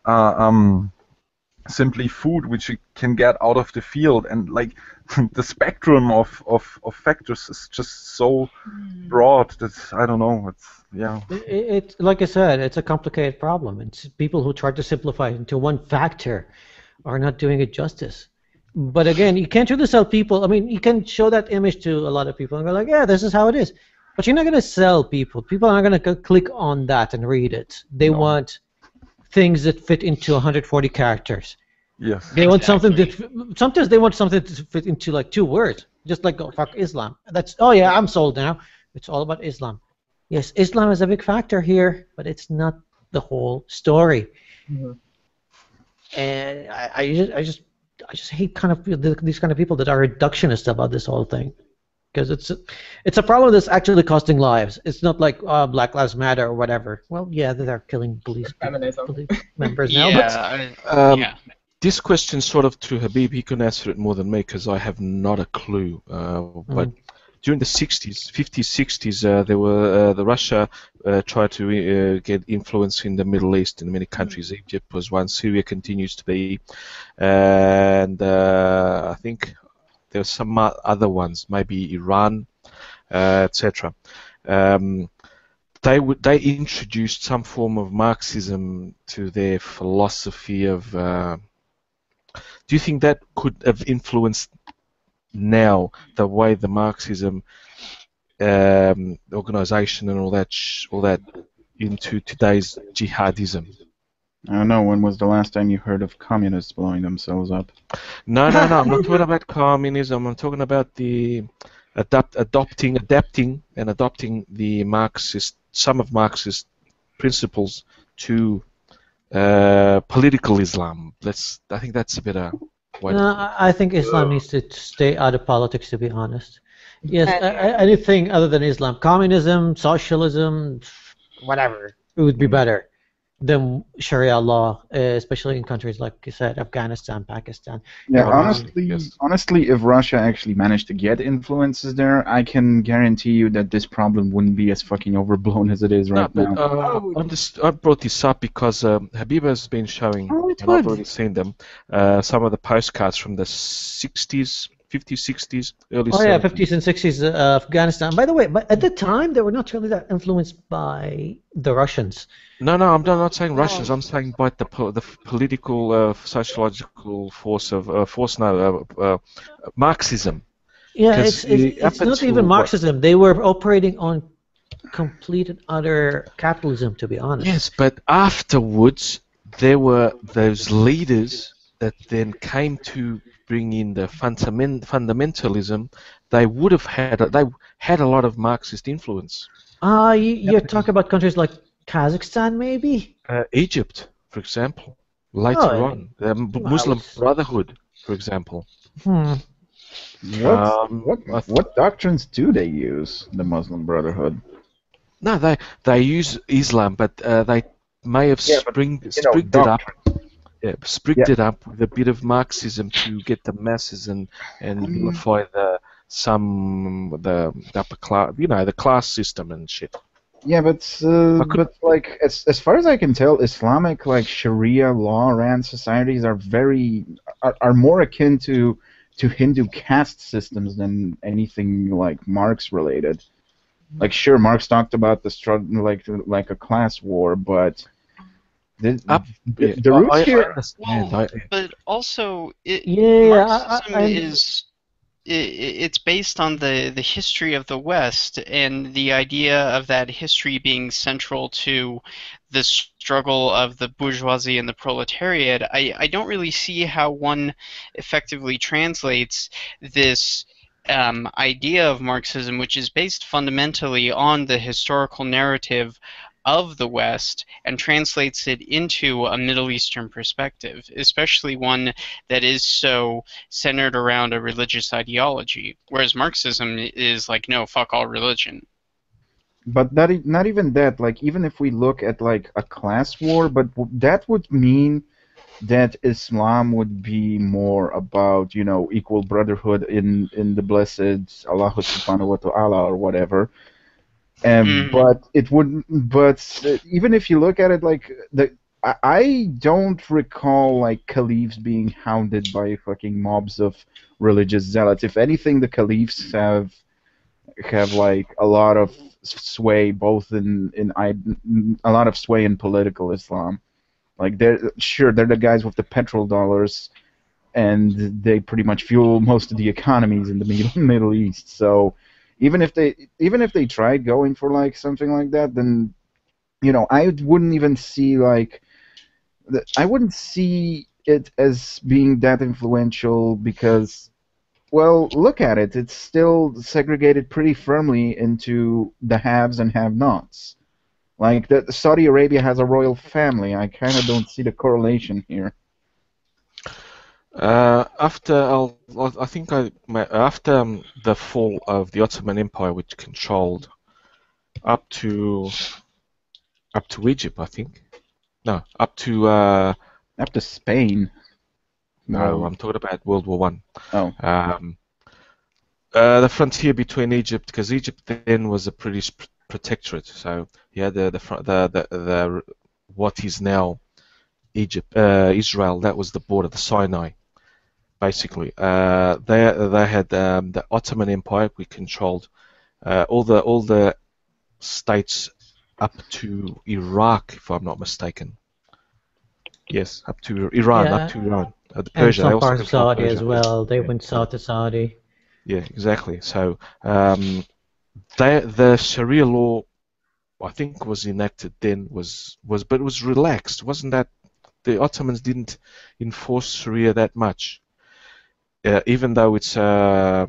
simply food which you can get out of the field. And like the spectrum of factors is just so broad that I don't know. It's like I said, it's a complicated problem. It's people who try to simplify it into one factor are not doing it justice. But again, you can't really sell people. I mean, you can show that image to a lot of people and go like, yeah, this is how it is. But you're not going to sell people. People aren't going to click on that and read it. They want things that fit into 140 characters. Yes. They want something that sometimes they want something to fit into like 2 words, just like fuck Islam. That's yeah, I'm sold now. It's all about Islam. Yes, Islam is a big factor here, but it's not the whole story. Mm-hmm. And I just hate kind of these kind of people that are reductionist about this whole thing, because it's a problem that's actually costing lives. It's not like Black Lives Matter or whatever. Well, yeah, they're killing police members now. But, this question sort of to Habib. He can answer it more than me because I have not a clue. But during the 60s, 50s, 60s, there were the Russia tried to get influence in the Middle East in many countries. Egypt was one. Syria continues to be, and I think there are some other ones, maybe Iran, etc. They introduced some form of Marxism to their philosophy of. Do you think that could have influenced now the way the Marxism organization and all that into today's jihadism? I don't know. When was the last time you heard of communists blowing themselves up? No. I'm not talking about communism. I'm talking about the adopting and adopting the some of Marxist principles to political Islam. I think that's a better way. No, I think Islam needs to stay out of politics, to be honest. Yes, anything other than Islam, communism, socialism, whatever, it would be better than Sharia law, especially in countries like you said, Afghanistan, Pakistan. Yeah, honestly, if Russia actually managed to get influences there, I can guarantee you that this problem wouldn't be as fucking overblown as it is right now. I brought this up because Habib has been showing, and I've already seen them, some of the postcards from the 60s, 50s, 60s, early 70s. Oh yeah, 50s and 60s Afghanistan. By the way, but at the time, they were not really that influenced by the Russians. No, I'm not saying Russians. I'm saying by the political, sociological force of Marxism. Yeah, it's not even Marxism. They were operating on complete and utter capitalism, to be honest. Yes, but afterwards there were those leaders that then came to bring in the fundamentalism. They would have had a lot of Marxist influence. You're talking about countries like Kazakhstan, maybe? Egypt, for example. Later on, the Muslim Brotherhood, for example. What doctrines do they use, the Muslim Brotherhood? No, they use Islam, but they may have sprigged it up. Yeah, sprigged it up with a bit of Marxism to get the masses and unify the upper class, the class system and shit. Yeah, but like as far as I can tell, Islamic like Sharia law ran societies are more akin to Hindu caste systems than anything like Marx related. Like sure, Marx talked about the struggle like a class war, but the roots here. But also, Yeah, Marxism I'm is it's based on the history of the West and the idea of that history being central to the struggle of the bourgeoisie and the proletariat. I don't really see how one effectively translates this idea of Marxism, which is based fundamentally on the historical narrative of the West, and translates it into a Middle Eastern perspective, especially one that is so centered around a religious ideology, whereas Marxism is like, no, fuck all religion. But not even that. Like, even if we look at like a class war, but that would mean that Islam would be more about, you know, equal brotherhood in the blessed Allah subhanahu wa ta'ala or whatever. But it would. But even if you look at it like I don't recall like caliphs being hounded by fucking mobs of religious zealots. If anything, the caliphs have like a lot of sway, both in a lot of sway in political Islam. Like they're the guys with the petrol dollars, and they pretty much fuel most of the economies in the Middle East. So even if they tried going for like something like that, then you know I wouldn't even see like I wouldn't see it as being that influential because, well, look at it. It's still segregated pretty firmly into the haves and have-nots. Like, Saudi Arabia has a royal family. I kind of don't see the correlation here. After the fall of the Ottoman Empire, which controlled up to Egypt, I think. No, up to Spain. No, I'm talking about World War One. Oh. The frontier between Egypt, because Egypt then was a British protectorate, so you had the what is now Egypt, Israel. That was the border, the Sinai, basically. They had the Ottoman Empire. We controlled all the states up to Iraq, if I'm not mistaken. Yes, up to Iran, Yeah, up to Iran. Persia. and They some also parts of controlled Saudi as Persia. well. They went south to Saudi. Yeah, exactly. So the Sharia law, I think, was enacted then, but it was relaxed. Wasn't that the Ottomans didn't enforce Sharia that much, even though it's a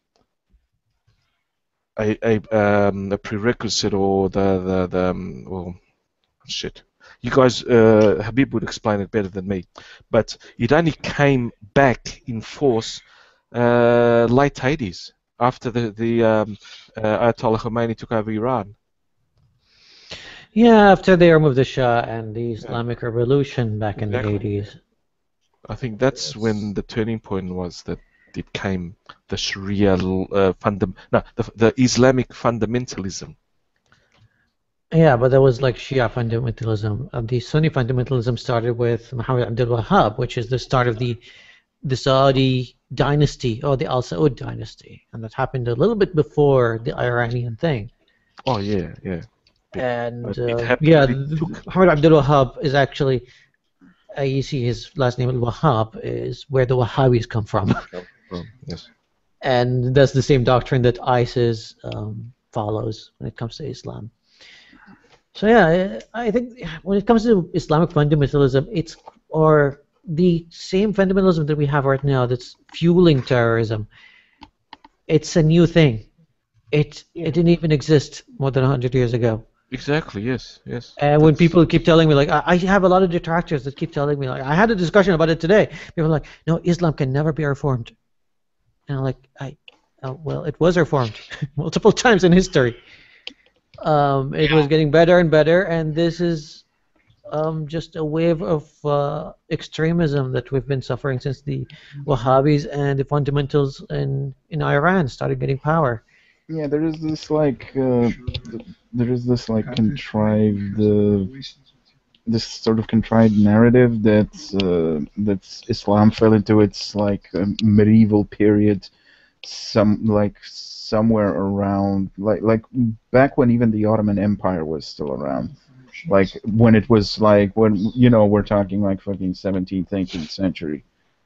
prerequisite or well, shit. You guys, Habib would explain it better than me, but it only came back in force late 80s after the Ayatollah Khomeini took over Iran. Yeah, after they removed the Shah and the Islamic Revolution back in the 80s. I think that's when the turning point was that it came the Sharia the Islamic fundamentalism. Yeah, but that was like Shia fundamentalism. The Sunni fundamentalism started with Muhammad Abdul Wahhab, which is the start of the Saudi dynasty, or the Al Saud dynasty, and that happened a little bit before the Iranian thing. Oh yeah, yeah. And Muhammad Abdul Wahhab is actually, you see his last name Al-Wahhab is where the Wahhabis come from. Yes. And that's the same doctrine that ISIS follows when it comes to Islam. So yeah, I think when it comes to Islamic fundamentalism, it's or the same fundamentalism that we have right now that's fueling terrorism. It's a new thing. It didn't even exist more than 100 years ago. Exactly. Yes. Yes. And when people keep telling me, like, I have a lot of detractors that keep telling me, like, I had a discussion about it today. People are like, no, Islam can never be reformed. And I'm like, well, it was reformed multiple times in history. It was getting better and better, and this is just a wave of extremism that we've been suffering since the Wahhabis and the fundamentals in Iran started getting power. Yeah, there is this like contrived this sort of contrived narrative that Islam fell into its like medieval period, somewhere around like back when even the Ottoman Empire was still around, like when it was like when we're talking like fucking 17th, 18th century,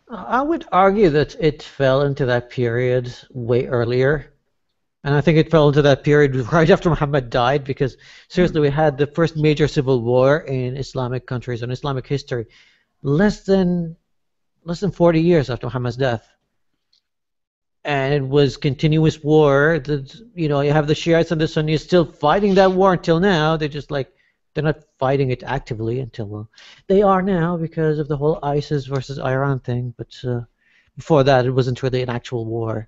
I would argue that it fell into that period way earlier. And I think it fell into that period right after Muhammad died, because seriously, we had the first major civil war in Islamic countries and Islamic history less than 40 years after Muhammad's death. And it was continuous war. You have the Shiites and the Sunnis still fighting that war until now. They're just like, they're not fighting it actively until, well, they are now because of the whole ISIS versus Iran thing. But before that, it wasn't really an actual war.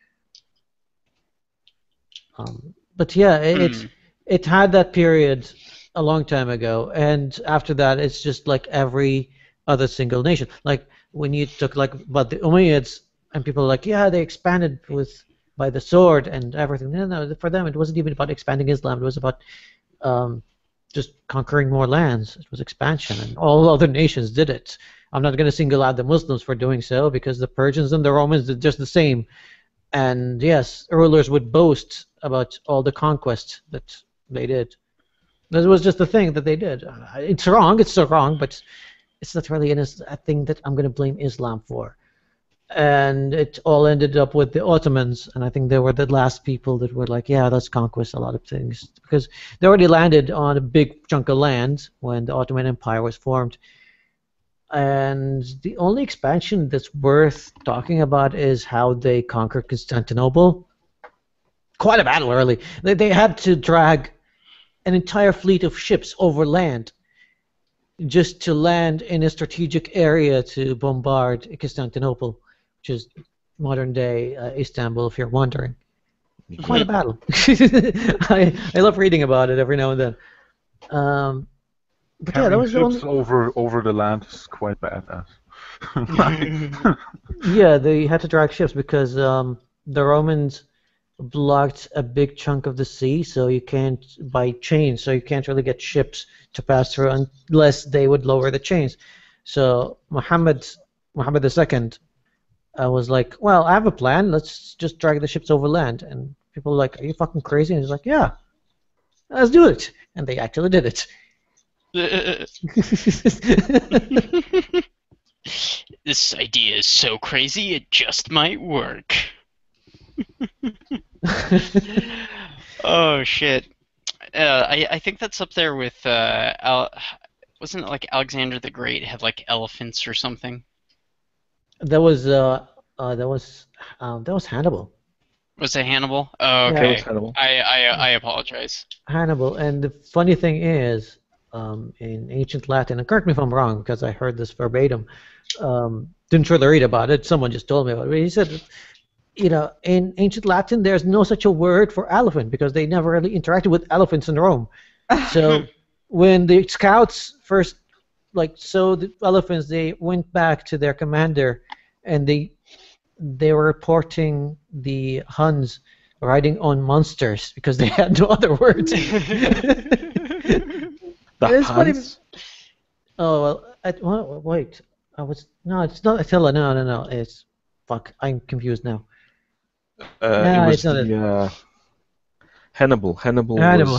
But yeah, it had that period a long time ago, and after that, it's just like every other single nation. Like when you took about the Umayyads, and people are like, yeah, they expanded by the sword and everything. No, for them, it wasn't even about expanding Islam. It was about just conquering more lands. It was expansion, and all other nations did it. I'm not going to single out the Muslims for doing so, because the Persians and the Romans did just the same. And yes, rulers would boast about all the conquest that they did. This was just the thing that they did. It's wrong, it's so wrong, but it's not really a thing that I'm going to blame Islam for. And it all ended up with the Ottomans, and I think they were the last people that were like, yeah, let's conquest a lot of things. Because they already landed on a big chunk of land when the Ottoman Empire was formed. And the only expansion that's worth talking about is how they conquered Constantinople. Quite a battle early. They had to drag an entire fleet of ships over land just to land in a strategic area to bombard Constantinople, which is modern-day Istanbul, if you're wondering. Quite a battle. I love reading about it every now and then. But yeah, that was the ships only... over the land is quite badass. Yeah, they had to drag ships because the Romans blocked a big chunk of the sea, so you can't, by chains, so you can't really get ships to pass through unless they would lower the chains. So Muhammad II was like, well, I have a plan, let's just drag the ships over land. And people were like, are you fucking crazy? And he's like, yeah, let's do it. And they actually did it. This idea is so crazy, it just might work. Oh shit! I think that's up there with wasn't it like Alexander the Great had like elephants or something? That was Hannibal. Was it Hannibal? Oh, okay. Yeah, it was Hannibal. I apologize. Hannibal, and the funny thing is, in ancient Latin, and correct me if I'm wrong because I heard this verbatim, didn't really read about it, someone just told me about it. He said, in ancient Latin there's no such a word for elephant because they never really interacted with elephants in Rome. So when the scouts first saw the elephants, they went back to their commander and they were reporting the Huns riding on monsters because they had no other words. The Huns? Oh, well, wait. No, it's not Attila. No. It's fuck. I'm confused now. It was Hannibal. Hannibal.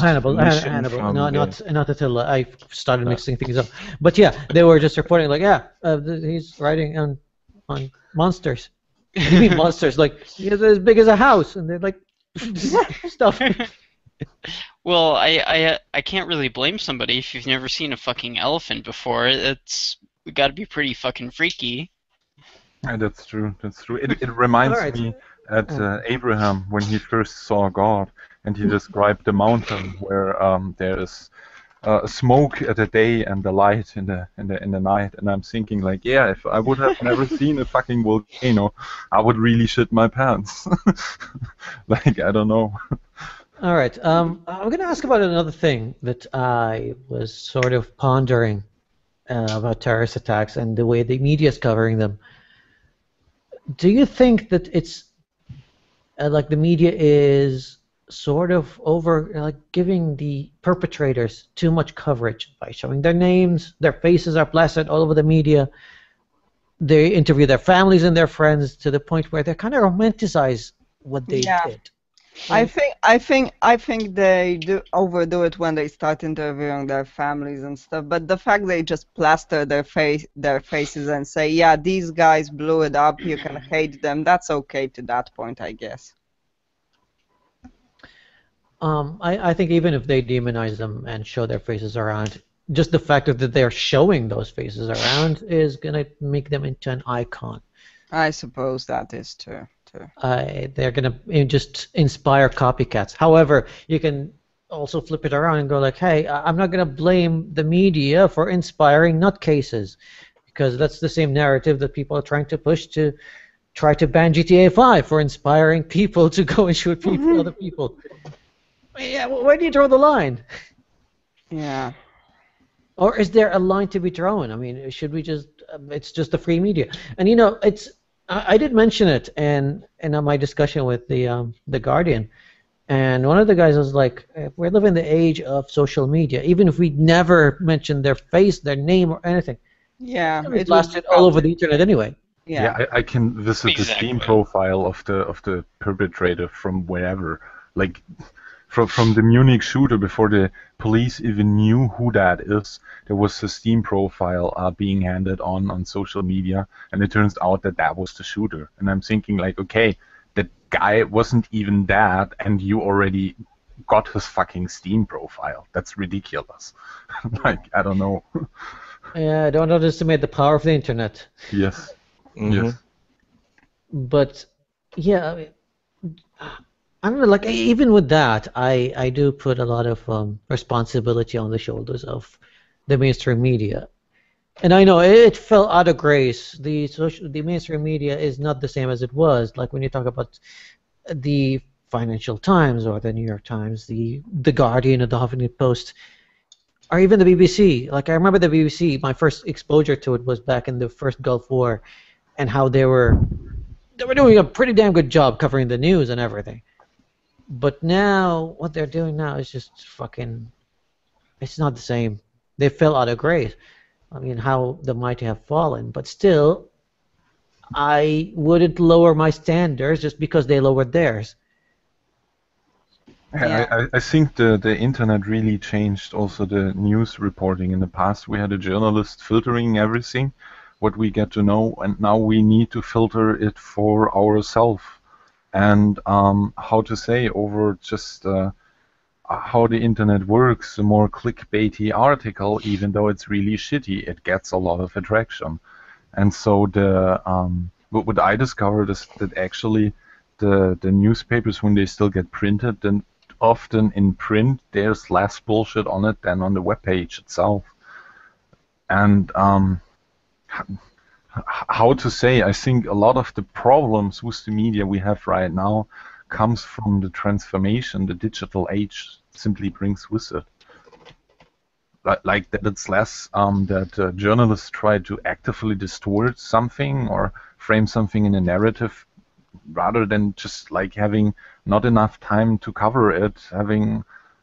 Not Attila. I started mixing things up. But yeah, they were just reporting he's riding on monsters. What do you mean monsters? He's as big as a house, and they're like stuff. Well, I can't really blame somebody if you've never seen a fucking elephant before. It's got to be pretty fucking freaky. Yeah, that's true. It reminds me at Abraham when he first saw God, and he described the mountain where there is smoke at the day and the light in the night. And I'm thinking if I would have never seen a fucking volcano, I would really shit my pants. I don't know. All right. I'm going to ask about another thing that I was sort of pondering about terrorist attacks and the way the media is covering them. Do you think that it's the media is sort of giving the perpetrators too much coverage by showing their names, their faces are plastered all over the media, they interview their families and their friends to the point where they kind of romanticize what they did? I think they do overdo it when they start interviewing their families and stuff. But the fact they just plaster their faces and say, "Yeah, these guys blew it up. You can hate them." That's okay to that point, I guess. I think even if they demonize them and show their faces around, just the fact that they're showing those faces around is gonna make them into an icon. I suppose that is true. They're gonna just inspire copycats. However, you can also flip it around and go like, "Hey, I'm not gonna blame the media for inspiring nutcases," because that's the same narrative that people are trying to push to try to ban GTA 5 for inspiring people to go and shoot people, other people. Yeah, where do you draw the line? Yeah. Or is there a line to be drawn? I mean, should we just? It's just the free media, and it's. I did mention it in my discussion with the Guardian, and one of the guys was like, "We're living in the age of social media. Even if we never mentioned their face, their name, or anything, yeah, it blasted all over the internet anyway." Yeah, I can visit the Steam profile of the perpetrator from wherever, like. From the Munich shooter, before the police even knew who that is, there was a Steam profile being handed on social media, and it turns out that was the shooter. And I'm thinking, like, okay, that guy wasn't even that, and you already got his fucking Steam profile. That's ridiculous. Like, I don't know. Yeah, don't underestimate the power of the internet. Yes. Mm-hmm. Yes. But yeah, I don't know, like even with that, I do put a lot of responsibility on the shoulders of the mainstream media, and I know it fell out of grace. The mainstream media is not the same as it was. Like when you talk about the Financial Times or the New York Times, the Guardian or the Huffington Post, or even the BBC. Like I remember the BBC. My first exposure to it was back in the first Gulf War, and how they were doing a pretty damn good job covering the news and everything. But now, what they're doing now is just fucking... It's not the same. They fell out of grace. I mean, how the mighty have fallen. But still, I wouldn't lower my standards just because they lowered theirs. I think the internet really changed also the news reporting. In the past, we had a journalist filtering everything, what we get to know, and now we need to filter it for ourselves. And how to say, over just how the internet works, a more clickbaity article, even though it's really shitty, it gets a lot of attraction. And so what I discovered is that actually the newspapers, when they still get printed, then often in print there's less bullshit on it than on the webpage itself. And how to say, I think a lot of the problems with the media we have right now comes from the transformation the digital age simply brings with it. Like that it's less that journalists try to actively distort something or frame something in a narrative, rather than just like having not enough time to cover it, having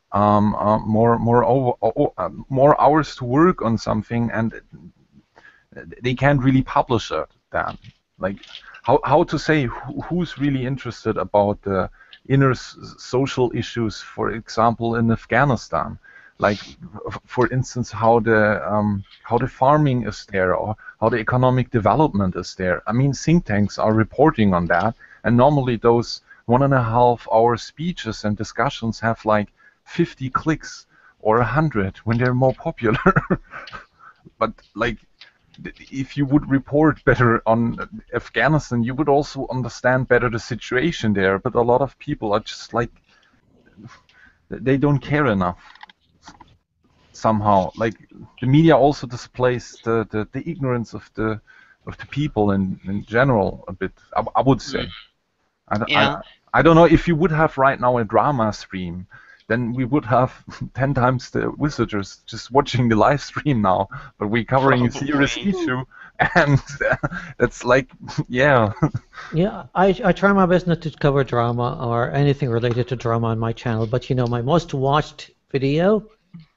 more hours to work on something, and they can't really publish it then. Like, how to say who's really interested about the inner social issues, for example, in Afghanistan? Like, for instance, how the farming is there, or how the economic development is there. I mean, think tanks are reporting on that, and normally those 1.5 hour speeches and discussions have like 50 clicks or 100 when they're more popular. But like, if you would report better on Afghanistan, you would also understand better the situation there. But a lot of people are just like, they don't care enough somehow. Like, the media also displays the ignorance of the people in general a bit, I would say. I don't know, if you would have right now a drama stream, then we would have 10 times the visitors just watching the live stream now. But we're covering a serious issue, and that's like, yeah. Yeah, I try my best not to cover drama or anything related to drama on my channel. But you know, my most watched video,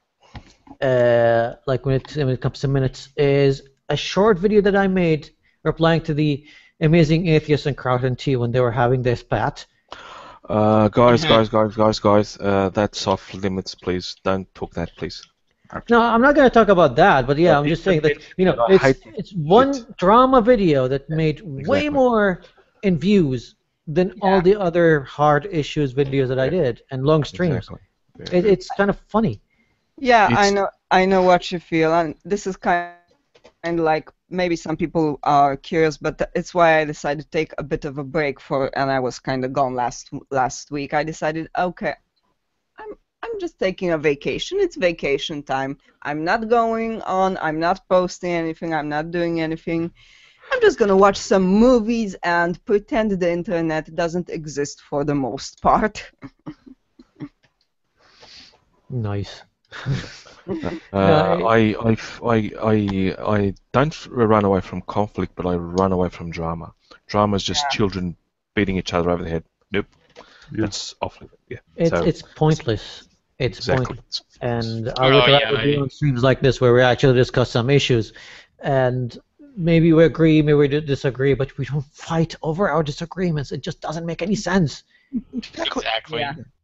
like when it comes to minutes, is a short video that I made replying to the Amazing Atheists and Kraut and T when they were having their spat. Guys, Yeah. guys. That's off limits, please. Don't talk that, please. No, I'm not going to talk about that, but yeah, I'm just saying that I hate it's one drama video that made way Exactly. more in views than all the other hard issues videos that I did and long streams. Exactly. It's kind of funny. Yeah, It's- I know what you feel, and this is kind of like maybe some people are curious, but it's why I decided to take a bit of a break and I was kind of gone last week. I decided, okay, I'm just taking a vacation. It's vacation time. I'm not going on. I'm not posting anything. I'm not doing anything. I'm just gonna watch some movies and pretend the internet doesn't exist for the most part. Nice. I don't run away from conflict, but I run away from drama. Drama is just children beating each other over the head. Nope. That's off limit. Yeah. It's pointless. It's Exactly. pointless. And I would rather do on streams like this where we actually discuss some issues, and maybe we agree, maybe we disagree, but we don't fight over our disagreements. It just doesn't make any sense. Exactly.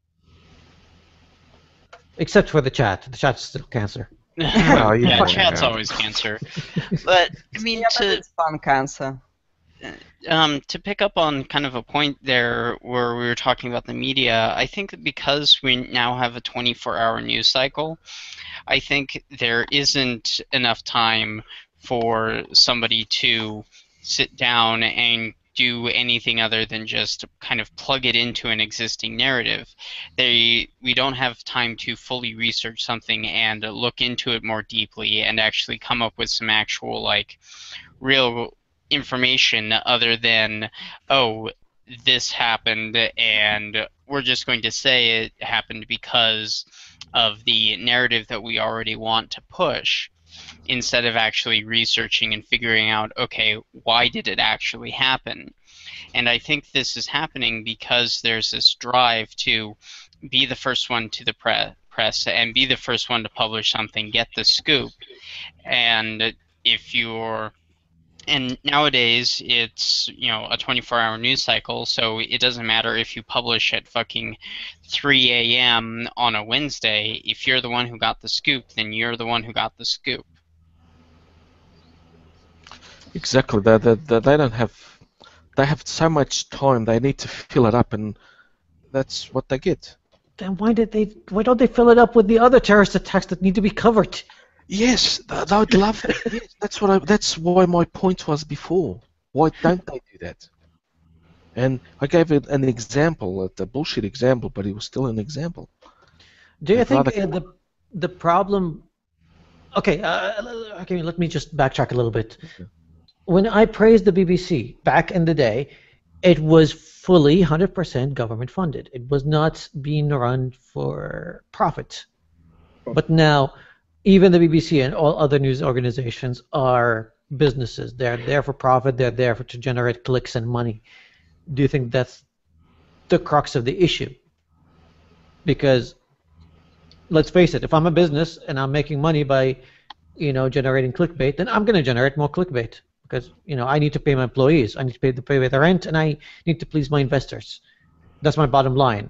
Except for the chat. The chat's still cancer. Yeah, chat's always cancer. But I mean, but it's fun cancer. To pick up on kind of a point there where we were talking about the media, I think that because we now have a 24-hour news cycle, I think there isn't enough time for somebody to sit down and do anything other than just kind of plug it into an existing narrative. We don't have time to fully research something and look into it more deeply and actually come up with some actual, like, real information other than, oh, this happened and we're just going to say it happened because of the narrative that we already want to push, instead of actually researching and figuring out, okay, why did it actually happen? And I think this is happening because there's this drive to be the first one to the press and be the first one to publish something, get the scoop. And nowadays it's, a 24-hour news cycle, so it doesn't matter if you publish at fucking 3 a.m. on a Wednesday. If you're the one who got the scoop, then you're the one who got the scoop. Exactly. They don't have. They have so much time. They need to fill it up, and that's what they get. Then why don't they fill it up with the other terrorist attacks that need to be covered? Yes, they would love that. Yes, that's why my point was before. Why don't they do that? And I gave it an example, a bullshit example, but it was still an example. Do you I'd think rather- the problem? Okay, okay. Let me just backtrack a little bit. When I praised the BBC back in the day, it was fully 100% government funded. It was not being run for profit. But now, even the BBC and all other news organizations are businesses. They're there for profit. They're there to generate clicks and money. Do you think that's the crux of the issue? Because let's face it, if I'm a business and I'm making money by, generating clickbait, then I'm going to generate more clickbait because, I need to pay my employees, I need to pay the rent, and I need to please my investors. That's my bottom line.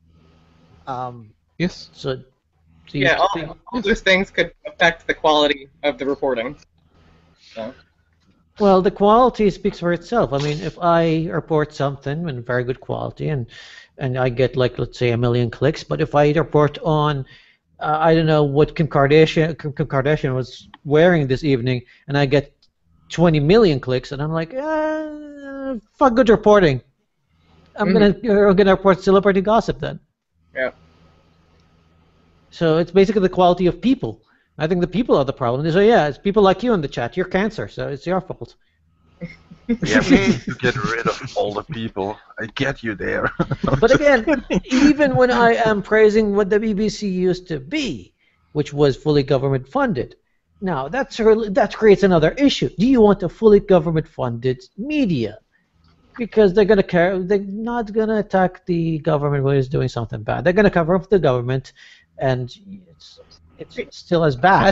Yes. So Yeah, all those things could affect the quality of the reporting. So. Well, the quality speaks for itself. I mean, if I report something in very good quality and I get, like, let's say 1 million clicks, but if I report on, I don't know what Kim Kardashian was wearing this evening, and I get 20 million clicks, and I'm like, fuck good reporting. I'm gonna report celebrity gossip then. Yeah. So it's basically the quality of people. I think the people are the problem. So yeah, it's people like you in the chat. You're cancer, so it's your fault. Yeah, we need to get rid of all the people. I get you there. But again, even when I am praising what the BBC used to be, which was fully government funded, now that creates another issue. Do you want a fully government funded media? Because they're not gonna attack the government when it's doing something bad. They're gonna cover up the government, and it's still as bad.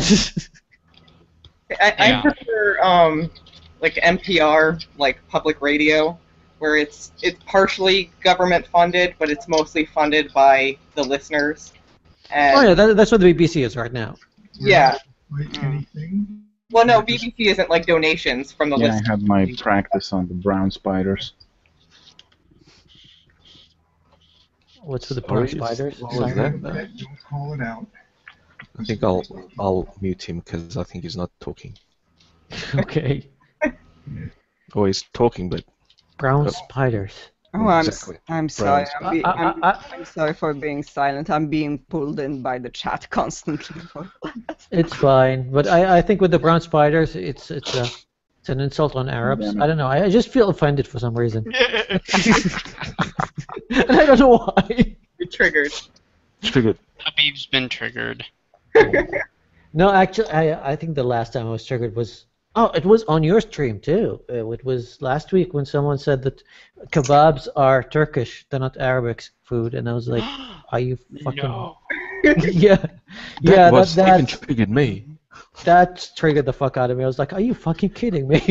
I prefer like NPR, like public radio, where it's partially government funded, but it's mostly funded by the listeners. And Oh yeah, that's what the BBC is right now. yeah. Like anything. Well, no, BBC isn't like donations from the Yeah, I listeners. had my practice on the brown spiders. What's with the brown spiders? What was that? Don't call it out. I think I'll mute him because I think he's not talking. Okay. Or he's talking, but Brown spiders. Oh, Exactly. I'm sorry. Brown I'm sorry for being silent. I'm being pulled in by the chat constantly. It's fine, but I think with the brown spiders, it's an insult on Arabs. I don't know. I just feel offended for some reason. And I don't know why. You're triggered. Triggered. Habib's been triggered. No, actually, I think the last time I was triggered was it was on your stream too. It was last week when someone said that kebabs are Turkish, they're not Arabic food, and I was like, are you fucking? No. Yeah, That that even triggered me. that triggered the fuck out of me. I was like, are you fucking kidding me?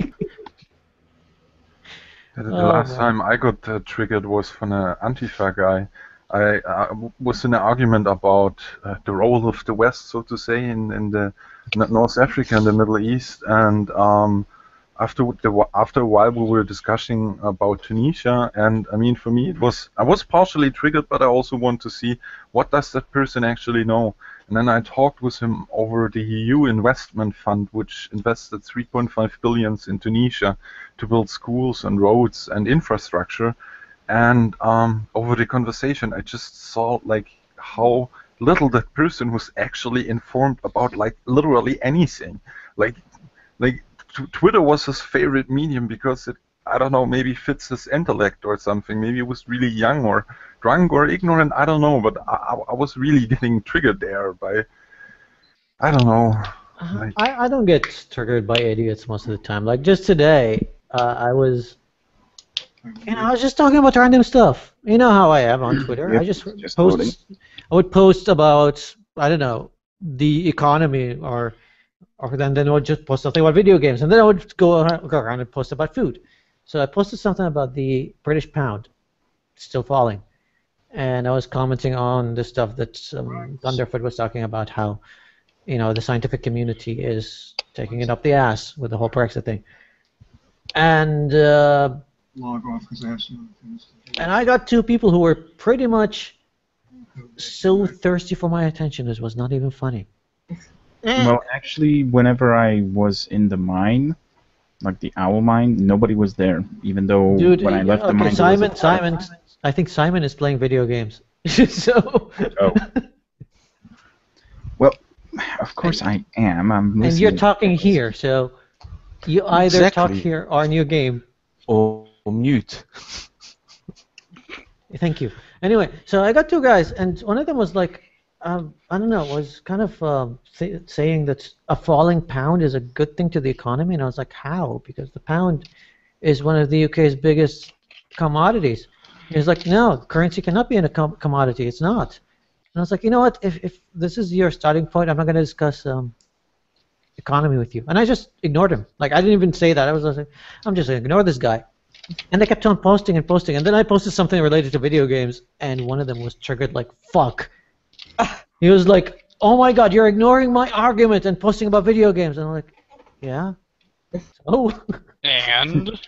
The Oh, last man. time I got triggered was from an Antifa guy. I was in an argument about the role of the West, so to say, in the North Africa and the Middle East, and after a while we were discussing about Tunisia, and I mean, for me I was partially triggered, but I also want to see what does that person actually know. And then I talked with him over the EU investment fund, which invested 3.5 billion in Tunisia to build schools and roads and infrastructure. And over the conversation, I just saw like how little that person was actually informed about like literally anything. Like Twitter was his favorite medium because it, I don't know, maybe fits his intellect or something. Maybe he was really young or drunk or ignorant. I don't know, but I was really getting triggered there by, I don't know. Like, I don't get triggered by idiots most of the time. Like just today, I was just talking about random stuff. You know how I am on Twitter. Yep, I just voting. post. I would post about, I don't know, the economy, or then I would just post something about video games, and then I would go around and post about food. So I posted something about the British pound still falling, and I was commenting on the stuff that Thunderfoot was talking about, how the scientific community is taking it up the ass with the whole Brexit thing, and Log off because I have some other things to do. and I got two people who were pretty much so thirsty for my attention it was not even funny. Well, actually, whenever I was in the mine, like the owl mine, nobody was there. Even though Dude, when I left the okay, mine, there was Simon, I think Simon is playing video games. So. Oh. Well, of course I am. I'm listening. And you're talking here, so you either talk Exactly. here or in your game. Or mute. Thank you. Anyway, so I got two guys, and one of them was like, I don't know, was kind of saying that a falling pound is a good thing to the economy, and I was like, how? Because the pound is one of the UK's biggest commodities. He was like, no, currency cannot be in a commodity. It's not. And I was like, you know what? If this is your starting point, I'm not going to discuss economy with you. And I just ignored him. Like, I didn't even say that. I was like, I'm just going to ignore this guy. And they kept on posting and posting. And then I posted something related to video games, and one of them was triggered like, fuck. He was like, oh my god, you're ignoring my argument and posting about video games. And I'm like, yeah? Oh. And?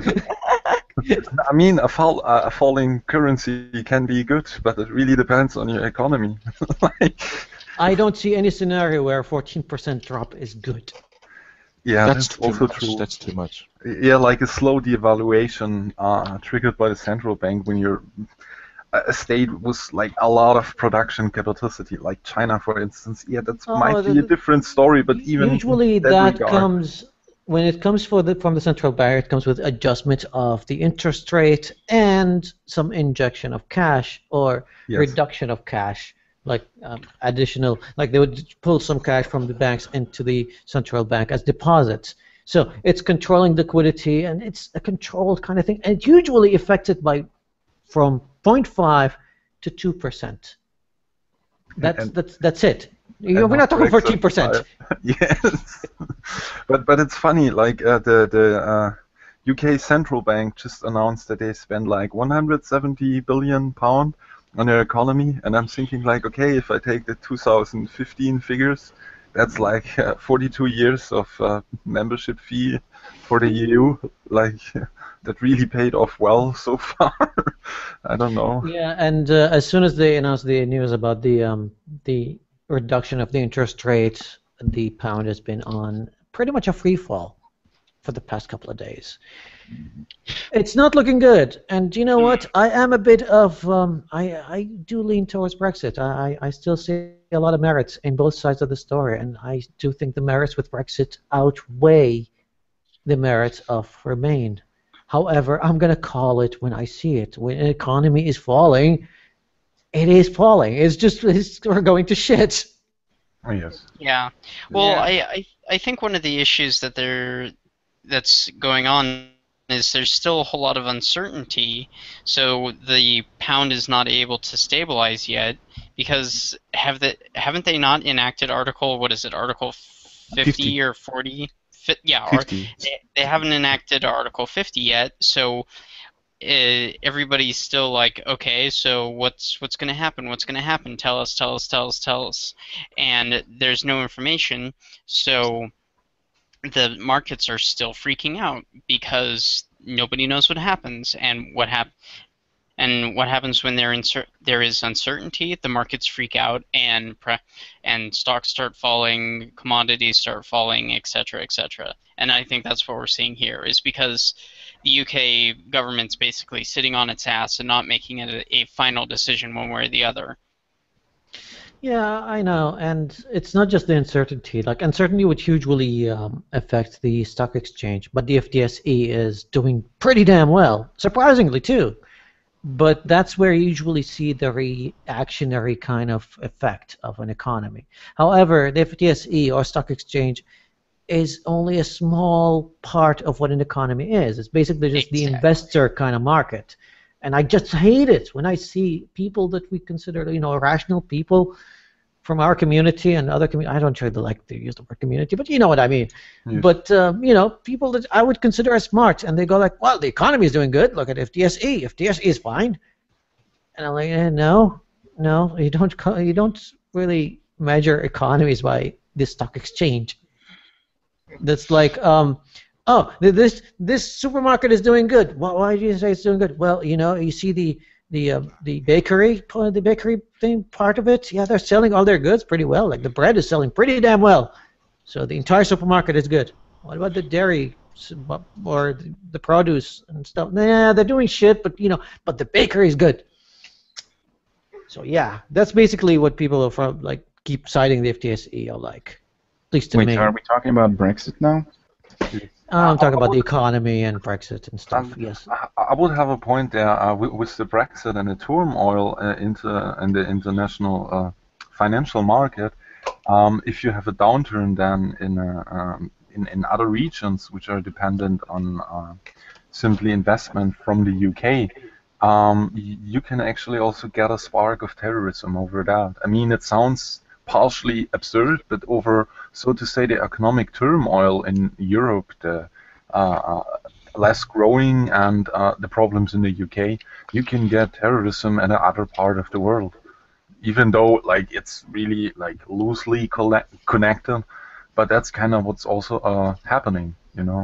I mean, a falling currency can be good, but it really depends on your economy. I don't see any scenario where a 14% drop is good. Yeah, That's that's too also much. true. That's too much. Yeah, like a slow devaluation triggered by the central bank when you're a state with like a lot of production capacity, like China, for instance. Yeah, that might be a different story, but even usually in that regard, comes when it comes from the central bank. It comes with adjustment of the interest rate and some injection of cash or Yes. reduction of cash, like additional, like they would pull some cash from the banks into the central bank as deposits. So it's controlling liquidity, and it's a controlled kind of thing, and it's usually affected by from 0.5 to 2%. That's it. We're not talking 14%. Yes, but it's funny. Like the UK central bank just announced that they spend like 170 billion pound on their economy, and I'm thinking like, okay, if I take the 2015 figures, that's like 42 years of membership fee for the EU, like that really paid off well so far. I don't know. Yeah, and as soon as they announced the news about the reduction of the interest rate, the pound has been on pretty much a free fall for the past couple of days. It's not looking good, and you know what? I am a bit of I do lean towards Brexit. I still see a lot of merits in both sides of the story, and I do think the merits with Brexit outweigh the merits of Remain. However, I'm going to call it when I see it. When an economy is falling, it is falling. We're going to shit. Oh, yes. Yeah. Well, Yeah. I think one of the issues that's going on is there's still a whole lot of uncertainty, so the pound is not able to stabilize yet because haven't they not enacted Article 50 or 40? Yeah, 50. they haven't enacted Article 50 yet, so everybody's still like, okay, so what's going to happen? What's going to happen? Tell us. And there's no information, so the markets are still freaking out because nobody knows what happens, and what happens when there is uncertainty. The markets freak out, and stocks start falling, commodities start falling, etc., etc. And I think that's what we're seeing here, is because the UK government's basically sitting on its ass and not making it a final decision one way or the other. Yeah, I know, and it's not just the uncertainty. Like, uncertainty would hugely affect the stock exchange, but the FTSE is doing pretty damn well, surprisingly too. But that's where you usually see the reactionary kind of effect of an economy. However, the FTSE or stock exchange is only a small part of what an economy is. It's basically just the investor kind of market. And I just hate it when I see people that we consider, rational people from our community and other community. I don't try to like to use the word community, but you know what I mean. Yes. But people that I would consider as smart, and they go like, "Well, the economy is doing good. Look at FTSE. FTSE is fine." And I'm like, no, you don't really measure economies by the stock exchange. That's like, this supermarket is doing good. Why do you say it's doing good? Well, you see the bakery thing part of it. Yeah, they're selling all their goods pretty well. Like the bread is selling pretty damn well. So the entire supermarket is good. What about the dairy or the produce and stuff? Nah, they're doing shit, but the bakery is good. So yeah, that's basically what people are from, like, keep citing the FTSE are like. At least to me. Wait, are we talking about Brexit now? I'm talking about the economy and Brexit and stuff. Yes. I would have a point there with the Brexit and the turmoil in the international financial market. If you have a downturn then in other regions which are dependent on simply investment from the UK, you can actually also get a spark of terrorism over that. I mean, it sounds partially absurd, but over, so to say, the economic turmoil in Europe, the less growing and the problems in the UK, you can get terrorism in another part of the world, even though like it's really like loosely connected. But that's kind of what's also happening,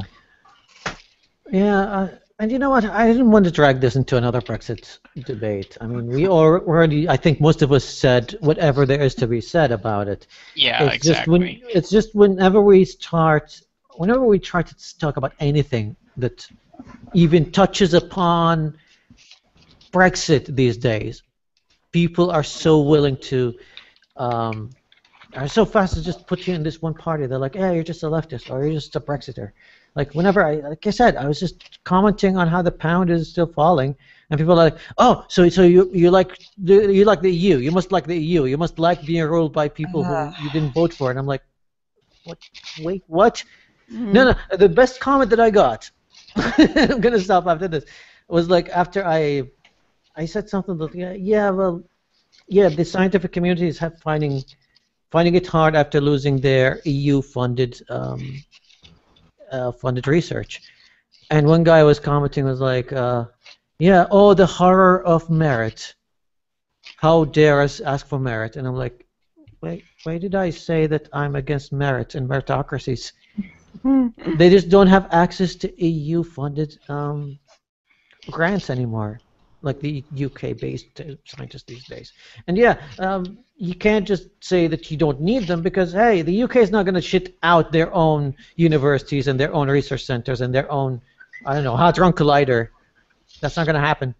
Yeah, and you know what? I didn't want to drag this into another Brexit debate. I mean, we already, I think most of us said whatever there is to be said about it. Yeah, it's exactly. It's just whenever we try to talk about anything that even touches upon Brexit these days, people are so willing to, are so fast to just put you in this one party. They're like, "Yeah, you're just a leftist, or you're just a Brexiter." Like whenever like I said, I was just commenting on how the pound is still falling, and people are like, "Oh, so you like the EU? You must like the EU. You must like being ruled by people who you didn't vote for." And I'm like, "What? Wait, what?" Mm-hmm. No. The best comment that I got, I'm gonna stop after this, was like after I said something like, the scientific community is finding it hard after losing their EU funded funded research. And one guy was commenting was like, yeah, oh, the horror of merit. How dare us ask for merit? And I'm like, wait, why did I say that I'm against merit and meritocracies? They just don't have access to EU-funded grants anymore, like the UK-based scientists these days. And yeah, you can't just say that you don't need them because, hey, the UK is not going to shit out their own universities and their own research centers and their own, I don't know, Hadron Collider. That's not going to happen.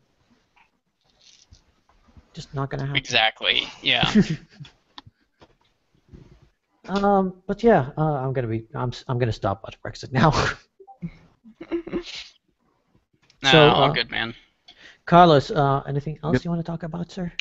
Just not going to happen. Exactly. Yeah. But yeah, I'm gonna stop watching Brexit now. No, So, all good, man. Carlos, anything else you want to talk about, sir?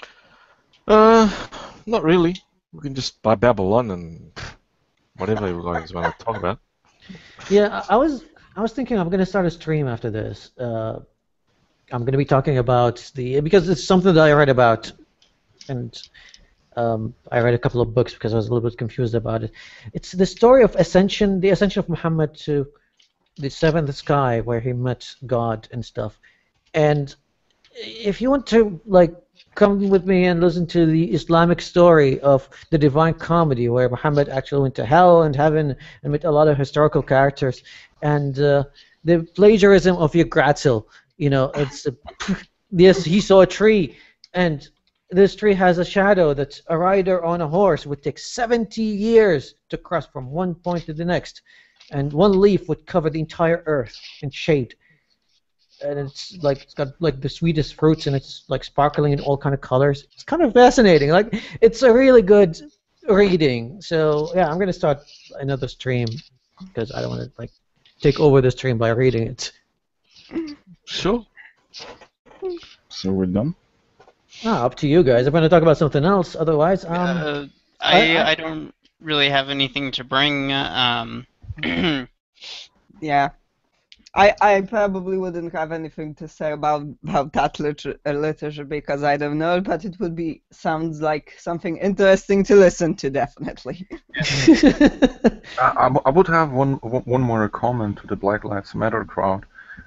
Not really. We can just buy Babylon and whatever you guys want to talk about. Yeah, I was thinking I'm gonna start a stream after this. I'm gonna be talking about because it's something that I read about, and I read a couple of books because I was a little bit confused about it. It's the story of ascension, the ascension of Muhammad to the seventh sky, where he met God and stuff. And if you want to come with me and listen to the Islamic story of the Divine Comedy, where Muhammad actually went to hell and heaven and met a lot of historical characters, and the plagiarism of Yggdrasil, it's yes, he saw a tree, and this tree has a shadow that a rider on a horse would take 70 years to cross from one point to the next, and one leaf would cover the entire earth in shade. And it's got the sweetest fruits, and it's sparkling in all kind of colors. It's kind of fascinating. It's a really good reading. So yeah, I'm gonna start another stream because I don't want to take over the stream by reading it. Sure. So we're done. Up to you guys. I'm going to talk about something else. Otherwise, I don't really have anything to bring. Yeah. I probably wouldn't have anything to say about that literature because I don't know, but it would sounds like something interesting to listen to, definitely. I would have one more comment to the Black Lives Matter crowd.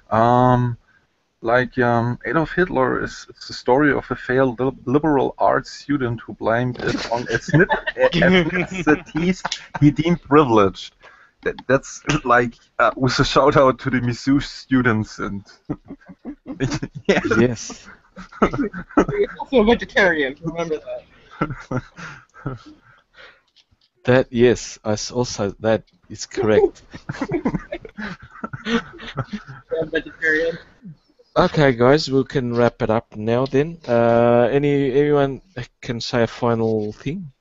Adolf Hitler is the story of a failed liberal arts student who blamed it on ethnicities he deemed privileged. That's with a shout out to the Mizzou students and yeah. Yes. You're also a vegetarian. Remember that. Yes, that is correct. Vegetarian. Okay, guys, we can wrap it up now. Then, anyone can say a final thing?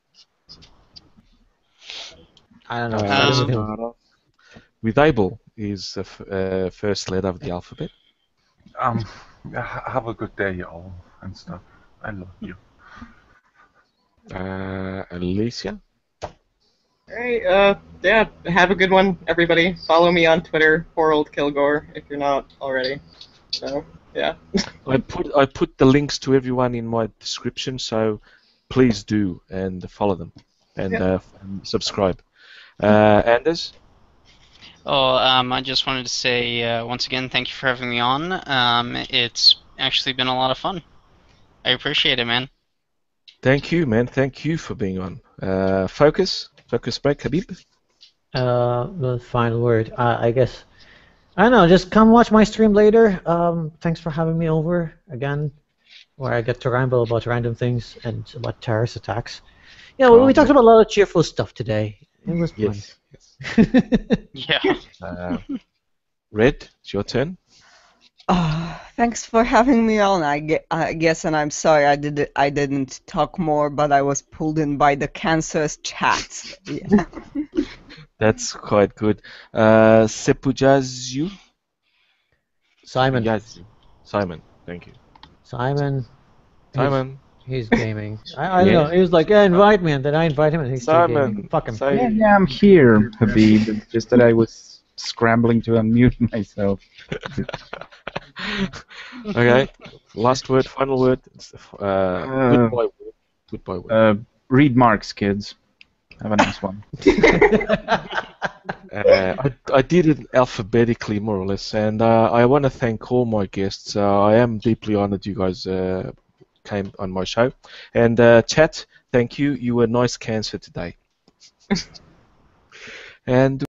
I don't know. With Abel is the first letter of the alphabet. Have a good day, y'all, and stuff. I love you. Alicia? Alright, yeah, have a good one, everybody. Follow me on Twitter, Poor Old Kilgore, if you're not already. So, yeah. I put the links to everyone in my description, so please do and follow them and and subscribe. Anders? Oh, I just wanted to say once again, thank you for having me on. It's actually been a lot of fun. I appreciate it, man. Thank you, man. Thank you for being on. Focus break, Habib. The final word, I guess. I don't know. Just come watch my stream later. Thanks for having me over again, where I get to ramble about random things and about terrorist attacks. Yeah, we talked about a lot of cheerful stuff today. It was fun. Yes. Yeah. Red, it's your turn. Thanks for having me on. I guess, and I'm sorry I didn't talk more, but I was pulled in by the cancerous chats. Yeah. That's quite good. Sepujazu? Simon. Simon, thank you. Simon. He's gaming. I don't know. He was like, yeah, invite me, and then I invite him, and he's still gaming. Fuck him. Yeah, I'm here, Habib. It's just that I was scrambling to unmute myself. Okay. Last word, final word. Goodbye word. Goodbye word. Read Marx, kids. Have a nice one. I I did it alphabetically, more or less, and I want to thank all my guests. I am deeply honored you guys came on my show. And chat, thank you. You were nice cancer today. And